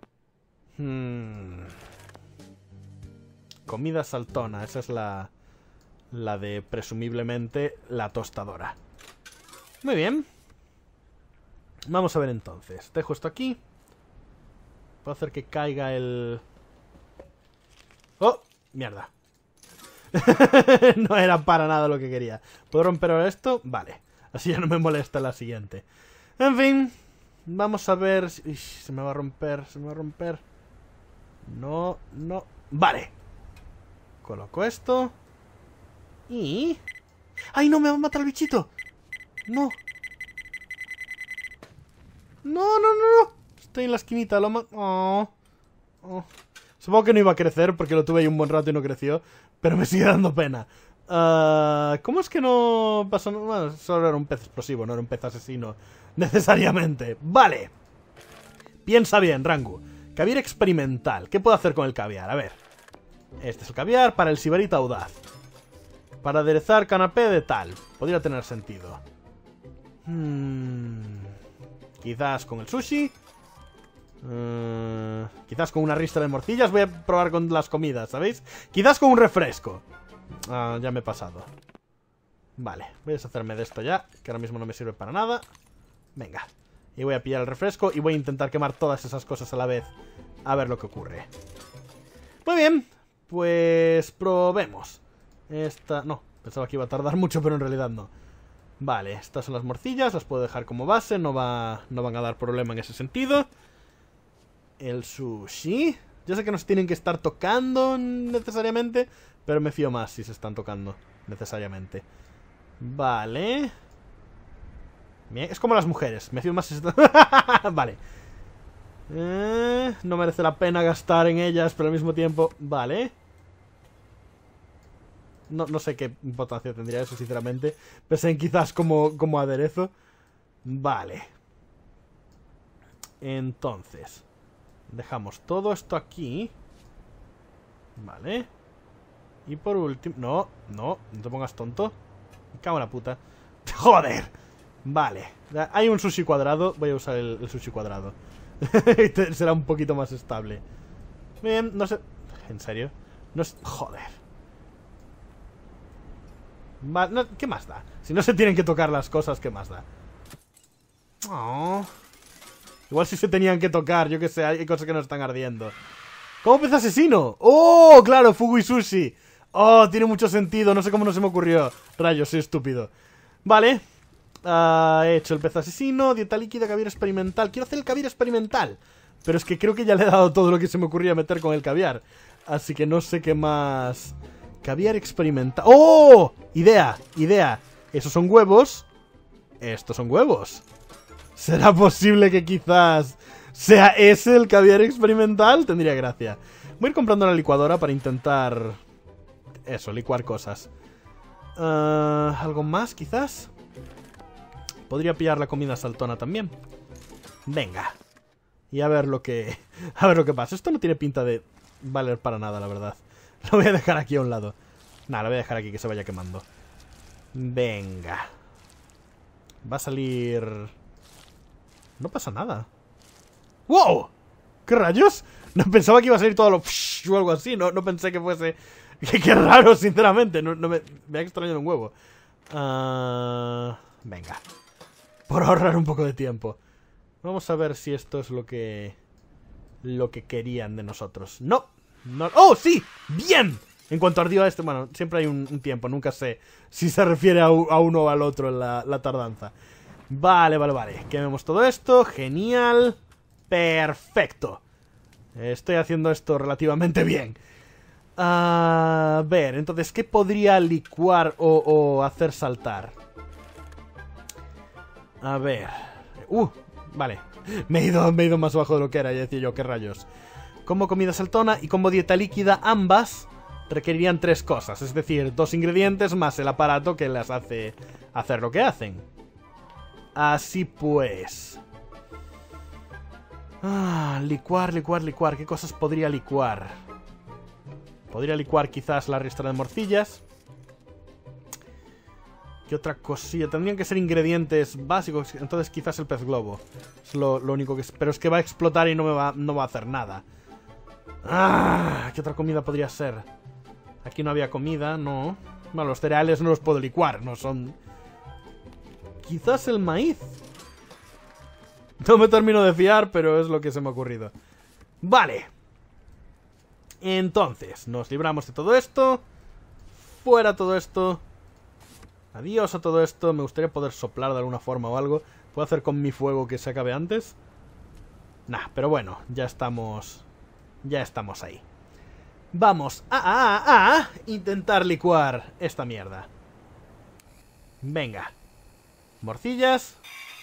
S1: Comida saltona. Esa es la de, presumiblemente, la tostadora. Muy bien. Vamos a ver entonces. Dejo esto aquí. Puedo hacer que caiga el... ¡Oh! Mierda. No era para nada lo que quería. ¿Puedo romper ahora esto? Vale. Así ya no me molesta la siguiente. En fin. Vamos a ver... se me va a romper, se me va a romper. No. Vale. Coloco esto. Y... ¡ay, no! Me va a matar el bichito. No. No. Estoy en la esquinita. Oh. Supongo que no iba a crecer porque lo tuve ahí un buen rato y no creció. Pero me sigue dando pena. ¿Cómo es que no pasó nada? Bueno, solo era un pez explosivo, no era un pez asesino necesariamente. Vale. Piensa bien, Rangu. Caviar experimental. ¿Qué puedo hacer con el caviar? A ver. Este es el caviar para el sibarita audaz. Para aderezar canapé de tal. Podría tener sentido. Quizás con el sushi. Quizás con una ristra de morcillas. Voy a probar con las comidas, ¿sabéis? Quizás con un refresco. Ya me he pasado. Vale, voy a deshacerme de esto ya, que ahora mismo no me sirve para nada. Venga. Y voy a pillar el refresco y voy a intentar quemar todas esas cosas a la vez. A ver lo que ocurre. Muy bien. Pues probemos. Esta... no, pensaba que iba a tardar mucho, pero en realidad no. Vale, estas son las morcillas. Las puedo dejar como base. No van a dar problema en ese sentido. El sushi. Yo sé que no se tienen que estar tocando necesariamente, pero me fío más si se están tocando necesariamente. Vale. Bien, es como las mujeres. Me fío más si se están... vale. No merece la pena gastar en ellas, pero al mismo tiempo... Vale. No sé qué importancia tendría eso, sinceramente. Pensé en quizás como aderezo. Vale. Entonces, dejamos todo esto aquí. Vale. Y por último... No te pongas tonto. Me cago en la puta. ¡Joder! Vale. Hay un sushi cuadrado. Voy a usar el sushi cuadrado. Será un poquito más estable. Bien, no sé... ¿En serio? No es... Joder. No, ¿qué más da? Si no se tienen que tocar las cosas, ¿qué más da? Oh. Igual si se tenían que tocar, yo que sé, hay cosas que no están ardiendo. ¿Cómo pez asesino? ¡Oh! Claro, Fugu y Sushi. Oh, tiene mucho sentido, no sé cómo no se me ocurrió. Rayos, soy estúpido. Vale. He hecho el pez asesino, dieta líquida, caviar experimental. Quiero hacer el caviar experimental, pero es que creo que ya le he dado todo lo que se me ocurría meter con el caviar. Así que no sé qué más... Caviar experimental. ¡Oh! Idea. Esos son huevos. Estos son huevos. ¿Será posible que quizás sea ese el caviar experimental? Tendría gracia. Voy a ir comprando la licuadora para intentar... Eso, licuar cosas. ¿Algo más, quizás? Podría pillar la comida saltona también. Venga. Y a ver lo que... A ver lo que pasa. Esto no tiene pinta de valer para nada, la verdad. Lo voy a dejar aquí a un lado. Nada, lo voy a dejar aquí que se vaya quemando. Venga. Va a salir... No pasa nada. ¡Wow! ¿Qué rayos? No pensaba que iba a salir todo lo... o algo así. No pensé que fuese... Qué raro, sinceramente. Me ha extrañado un huevo. Venga. Por ahorrar un poco de tiempo. Vamos a ver si esto es lo que querían de nosotros. ¡No! ¡Oh, sí! ¡Bien! En cuanto ardió a este... Bueno, siempre hay un tiempo. Nunca sé si se refiere a uno o al otro en la tardanza. Vale. Quememos todo esto. Genial. Perfecto. Estoy haciendo esto relativamente bien. A ver, entonces, ¿qué podría licuar o hacer saltar? A ver... vale. Me he ido más bajo de lo que era. Ya decía yo, ¿qué rayos? Como comida saltona y como dieta líquida, ambas requerirían 3 cosas. Es decir, 2 ingredientes más el aparato que las hace hacer lo que hacen. Así pues... licuar. ¿Qué cosas podría licuar? Podría licuar quizás la ristra de morcillas. ¿Qué otra cosilla? Tendrían que ser ingredientes básicos. Entonces quizás el pez globo. Es lo único que... Pero es que va a explotar y no va a hacer nada. ¿Qué otra comida podría ser? Aquí no había comida, no. Bueno, los cereales no los puedo licuar, no son... Quizás el maíz. No me termino de fiar, pero es lo que se me ha ocurrido. Vale. Entonces, nos libramos de todo esto. Fuera todo esto. Adiós a todo esto. Me gustaría poder soplar de alguna forma o algo. ¿Puedo hacer con mi fuego que se acabe antes? Nah, pero bueno, ya estamos ahí. Vamos a intentar licuar esta mierda. Venga. Morcillas.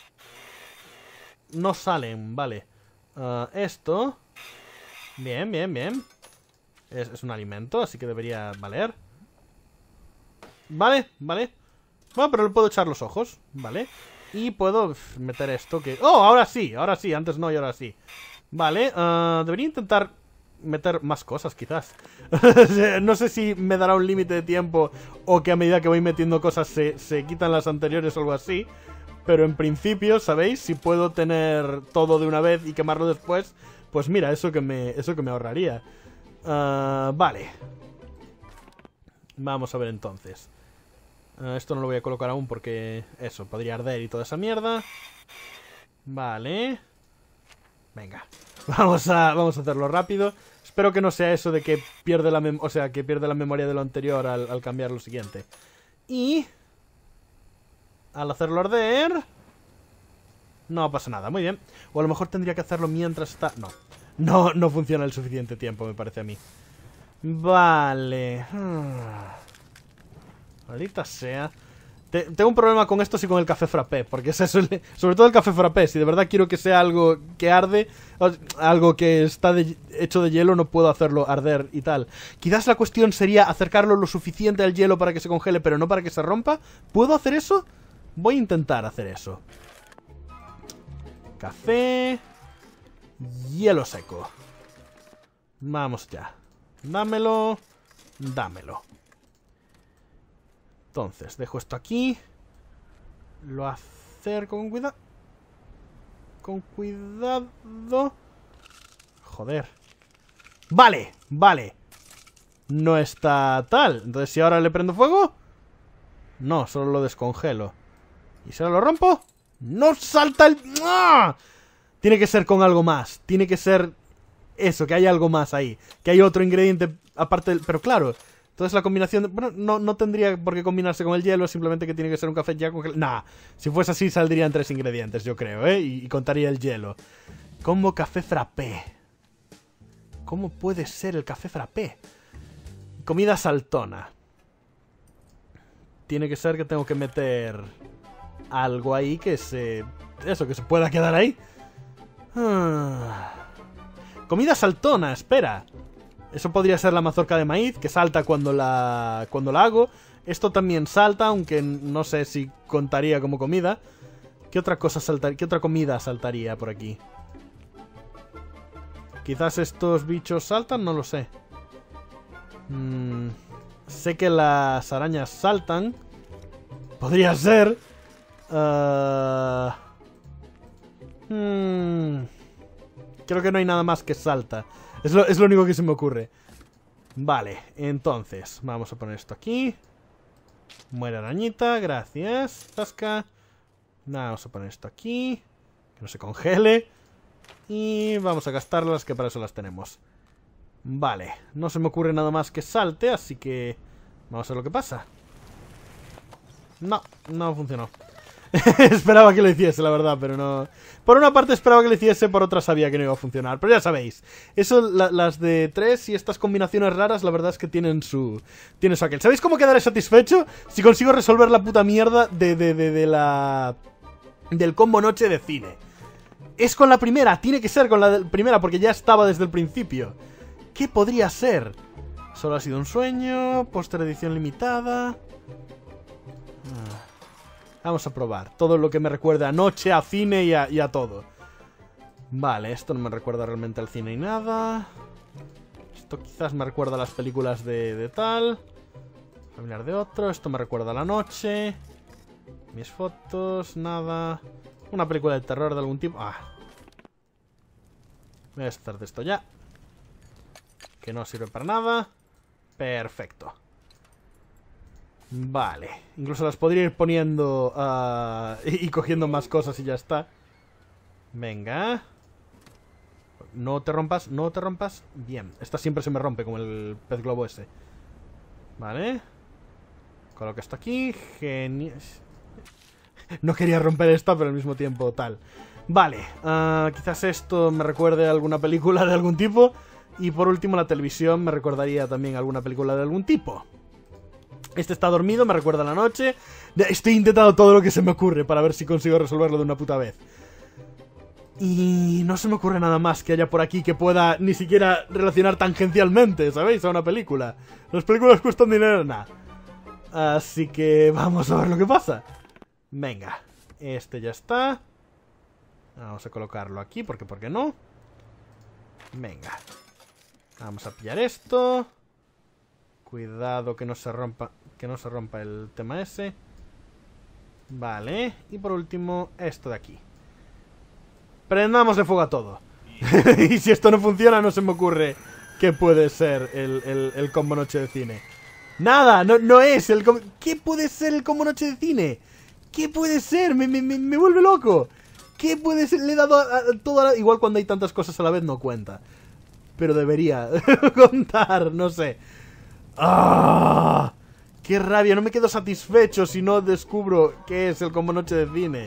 S1: No salen, vale. Esto. Bien. Es un alimento, así que debería valer. Vale. Bueno, pero le puedo echar los ojos, ¿vale? Y puedo meter esto que... ¡Oh! Ahora sí, antes no y ahora sí. Vale, debería intentar meter más cosas, quizás. No sé si me dará un límite de tiempo o que a medida que voy metiendo cosas se quitan las anteriores o algo así. Pero en principio, ¿sabéis? Si puedo tener todo de una vez y quemarlo después, pues mira, eso que me ahorraría. Vale. Vamos a ver entonces. Esto no lo voy a colocar aún porque... Eso, podría arder y toda esa mierda. Vale. Venga. Vamos a hacerlo rápido. Espero que no sea eso de que pierde la memoria de lo anterior al cambiar lo siguiente. Y... al hacerlo arder... no pasa nada, muy bien. O a lo mejor tendría que hacerlo mientras está... No funciona el suficiente tiempo, me parece a mí. Vale. Maldita sea. Tengo un problema con esto y con el café frappé, porque es eso, sobre todo el café frappé. Si de verdad quiero que sea algo que arde, algo que está hecho de hielo, no puedo hacerlo arder y tal. Quizás la cuestión sería acercarlo lo suficiente al hielo para que se congele, pero no para que se rompa. ¿Puedo hacer eso? Voy a intentar hacer eso. Café. Hielo seco. Vamos ya. Dámelo. Dámelo. Entonces, dejo esto aquí. Lo acerco con cuidado. Con cuidado. Joder. Vale, vale. No está tal. Entonces, si ahora le prendo fuego... No, solo lo descongelo. ¿Y si ahora lo rompo? ¡No salta el... ¡Ah! Tiene que ser con algo más. Tiene que ser... Eso, que hay algo más ahí. Que hay otro ingrediente aparte del... Pero claro... Entonces la combinación... Bueno, no tendría por qué combinarse con el hielo, simplemente que tiene que ser un café ya congelado. Nah, si fuese así saldrían 3 ingredientes, yo creo, ¿eh? Y contaría el hielo. Combo café frappé. ¿Cómo puede ser el café frappé? Comida saltona. Tiene que ser que tengo que meter algo ahí que se... Eso, que se pueda quedar ahí. Comida saltona, espera. Eso podría ser la mazorca de maíz, que salta cuando la hago. Esto también salta, aunque no sé si contaría como comida. ¿Qué otra cosa saltaría? ¿Qué otra comida saltaría por aquí? Quizás estos bichos saltan, no lo sé. Sé que las arañas saltan. Podría ser. Creo que no hay nada más que salta. Es lo único que se me ocurre. Vale, entonces vamos a poner esto aquí. Muere arañita, gracias. Tasca. Vamos a poner esto aquí. Que no se congele. Y vamos a gastarlas, que para eso las tenemos. Vale, no se me ocurre nada más que salte, así que vamos a ver lo que pasa. No funcionó. Esperaba que lo hiciese, la verdad, pero no... Por una parte esperaba que lo hiciese, por otra sabía que no iba a funcionar. Pero ya sabéis, eso, las de 3 y estas combinaciones raras, la verdad es que tienen su aquel. ¿Sabéis cómo quedaré satisfecho? Si consigo resolver la puta mierda del combo noche de cine. Es con la primera, tiene que ser con la primera, porque ya estaba desde el principio. ¿Qué podría ser? Solo ha sido un sueño, póster edición limitada... Vamos a probar. Todo lo que me recuerda a noche, a cine y a todo. Vale, esto no me recuerda realmente al cine y nada. Esto quizás me recuerda a las películas de tal. Familiar de otro. Esto me recuerda a la noche. Mis fotos, nada. Una película de terror de algún tipo. Voy a estar de esto ya. Que no sirve para nada. Perfecto. Vale, incluso las podría ir poniendo y cogiendo más cosas y ya está. Venga. No te rompas, no te rompas. Bien, esta siempre se me rompe como el pez globo ese. Vale. Coloco esto aquí. Genial. No quería romper esta, pero al mismo tiempo tal. Vale, quizás esto me recuerde a alguna película de algún tipo. Y por último la televisión me recordaría también a alguna película de algún tipo. Este está dormido, me recuerda a la noche. Estoy intentando todo lo que se me ocurre para ver si consigo resolverlo de una puta vez. Y no se me ocurre nada más que haya por aquí que pueda ni siquiera relacionar tangencialmente, ¿sabéis? A una película. Las películas cuestan dinero, nada. Así que vamos a ver lo que pasa. Venga, este ya está. Vamos a colocarlo aquí, porque ¿por qué no? Venga. Vamos a pillar esto. Cuidado que no se rompa el tema ese. Vale. Y por último, esto de aquí. Prendámosle fuego a todo. Y si esto no funciona, no se me ocurre qué puede ser el combo noche de cine. Nada, no es el combo... ¿Qué puede ser el combo noche de cine? ¿Qué puede ser? Me vuelve loco. ¿Qué puede ser? Le he dado a toda la... Igual cuando hay tantas cosas a la vez no cuenta. Pero debería contar, no sé. ¡Ah! ¡Qué rabia! No me quedo satisfecho si no descubro qué es el combo noche de cine.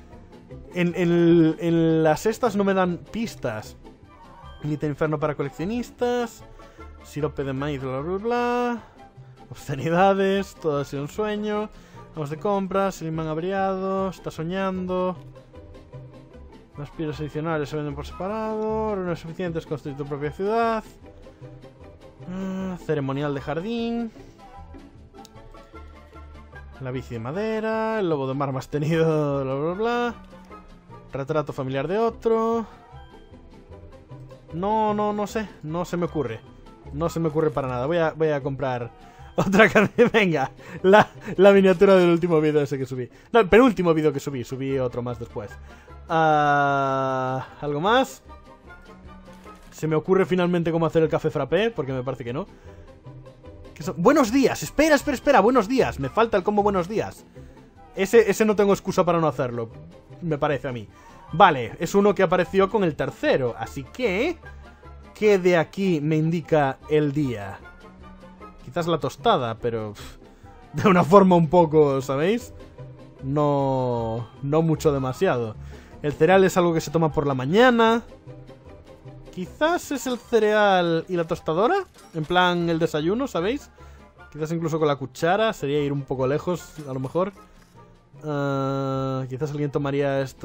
S1: En las estas no me dan pistas. Límite inferno para coleccionistas. Sirope de maíz, bla bla bla. Obscenidades. Todo ha sido un sueño. Vamos de compras, el imán averiado, está soñando. Las piedras adicionales se venden por separado. Runas suficientes, construir tu propia ciudad. Ceremonial de jardín. La bici de madera. El lobo de mar más tenido. Bla bla bla. Retrato familiar de otro. No sé. No se me ocurre. No se me ocurre para nada. Voy a comprar otra carne. Venga. La miniatura del último vídeo ese que subí. No, el penúltimo vídeo que subí. Subí otro más después. ¿Algo más? Se me ocurre finalmente cómo hacer el café frappé, porque me parece que no. ¡Buenos días! Espera, buenos días. Me falta el combo buenos días. Ese no tengo excusa para no hacerlo, me parece a mí. Vale, es uno que apareció con el tercero. Así que... ¿qué de aquí me indica el día? Quizás la tostada, pero... de una forma un poco, ¿sabéis? No mucho demasiado. El cereal es algo que se toma por la mañana. Quizás es el cereal y la tostadora. En plan el desayuno, ¿sabéis? Quizás incluso con la cuchara. Sería ir un poco lejos, a lo mejor. Quizás alguien tomaría esto.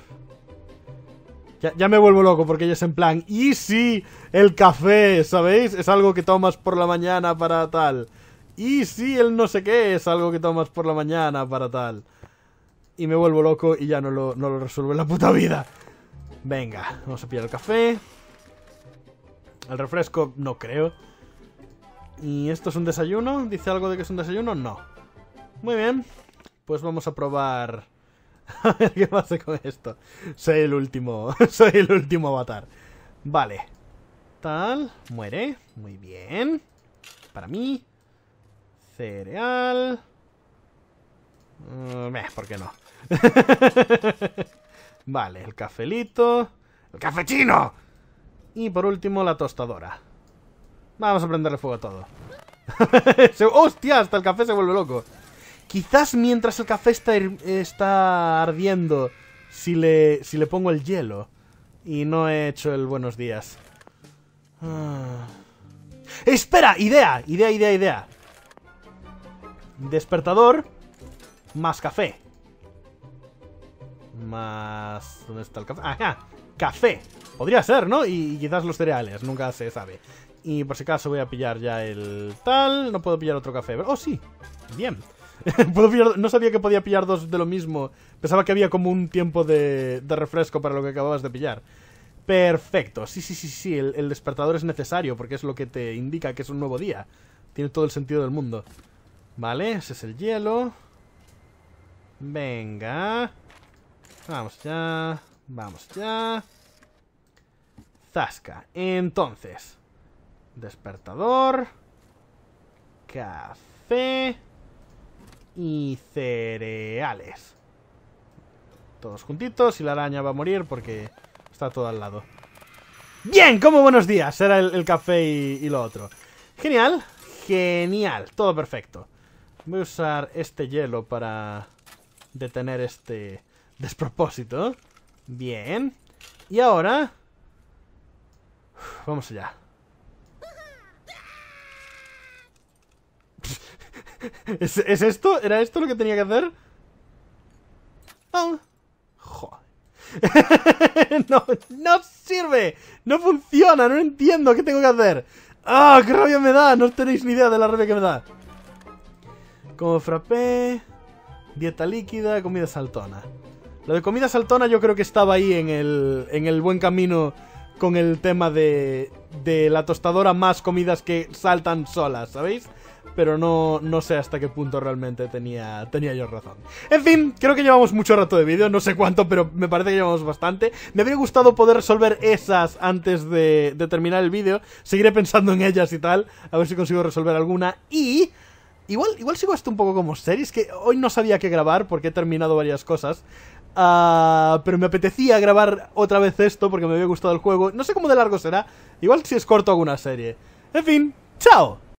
S1: Ya me vuelvo loco porque ya es en plan... ¡y sí! El café, ¿sabéis? Es algo que tomas por la mañana para tal. ¡Y sí! El no sé qué es algo que tomas por la mañana para tal. Y me vuelvo loco y ya no lo resuelvo en la puta vida. Venga, vamos a pillar el café. El refresco, no creo. ¿Y esto es un desayuno? ¿Dice algo de que es un desayuno? No. Muy bien. Pues vamos a probar... a ver qué pasa con esto. Soy el último avatar. Vale. Tal. Muere. Muy bien. Para mí. Cereal. ¿Por qué no? Vale, el cafelito. ¡El cafechino! Y por último la tostadora. Vamos a prenderle fuego a todo. ¡Hostia! Hasta el café se vuelve loco. Quizás mientras el café está ardiendo, si le pongo el hielo. Y no he hecho el buenos días. ¡Espera! ¡Idea! Despertador más café. Más... ¿dónde está el café? ¡Ajá! ¡Café! Podría ser, ¿no? Y quizás los cereales, nunca se sabe. Y por si acaso voy a pillar ya el tal. No puedo pillar otro café. ¡Oh, sí! Bien. ¿Puedo pillar? No sabía que podía pillar dos de lo mismo. Pensaba que había como un tiempo de refresco para lo que acababas de pillar. Perfecto. Sí. El despertador es necesario porque es lo que te indica que es un nuevo día. Tiene todo el sentido del mundo. Vale, ese es el hielo. Venga. Vamos ya. Zasca. Entonces. Despertador. Café. Y cereales. Todos juntitos y la araña va a morir porque está todo al lado. ¡Bien! Como buenos días. Era el café y lo otro. Genial. Todo perfecto. Voy a usar este hielo para detener este despropósito. Bien. Y ahora... vamos allá. ¿Es esto? ¿Era esto lo que tenía que hacer? Oh. Joder. No sirve. No funciona. No entiendo qué tengo que hacer. ¡Ah! ¡Qué rabia me da! No tenéis ni idea de la rabia que me da. Como frappé. Dieta líquida. Comida saltona. Lo de comida saltona yo creo que estaba ahí en el buen camino con el tema de la tostadora más comidas que saltan solas, ¿sabéis? Pero no sé hasta qué punto realmente tenía yo razón. En fin, creo que llevamos mucho rato de vídeo, no sé cuánto, pero me parece que llevamos bastante. Me habría gustado poder resolver esas antes de terminar el vídeo. Seguiré pensando en ellas y tal, a ver si consigo resolver alguna. Y... igual sigo esto un poco como series, que hoy no sabía qué grabar porque he terminado varias cosas. Pero me apetecía grabar otra vez esto porque me había gustado el juego. No sé cómo de largo será, igual si es corto alguna serie. En fin, ¡chao!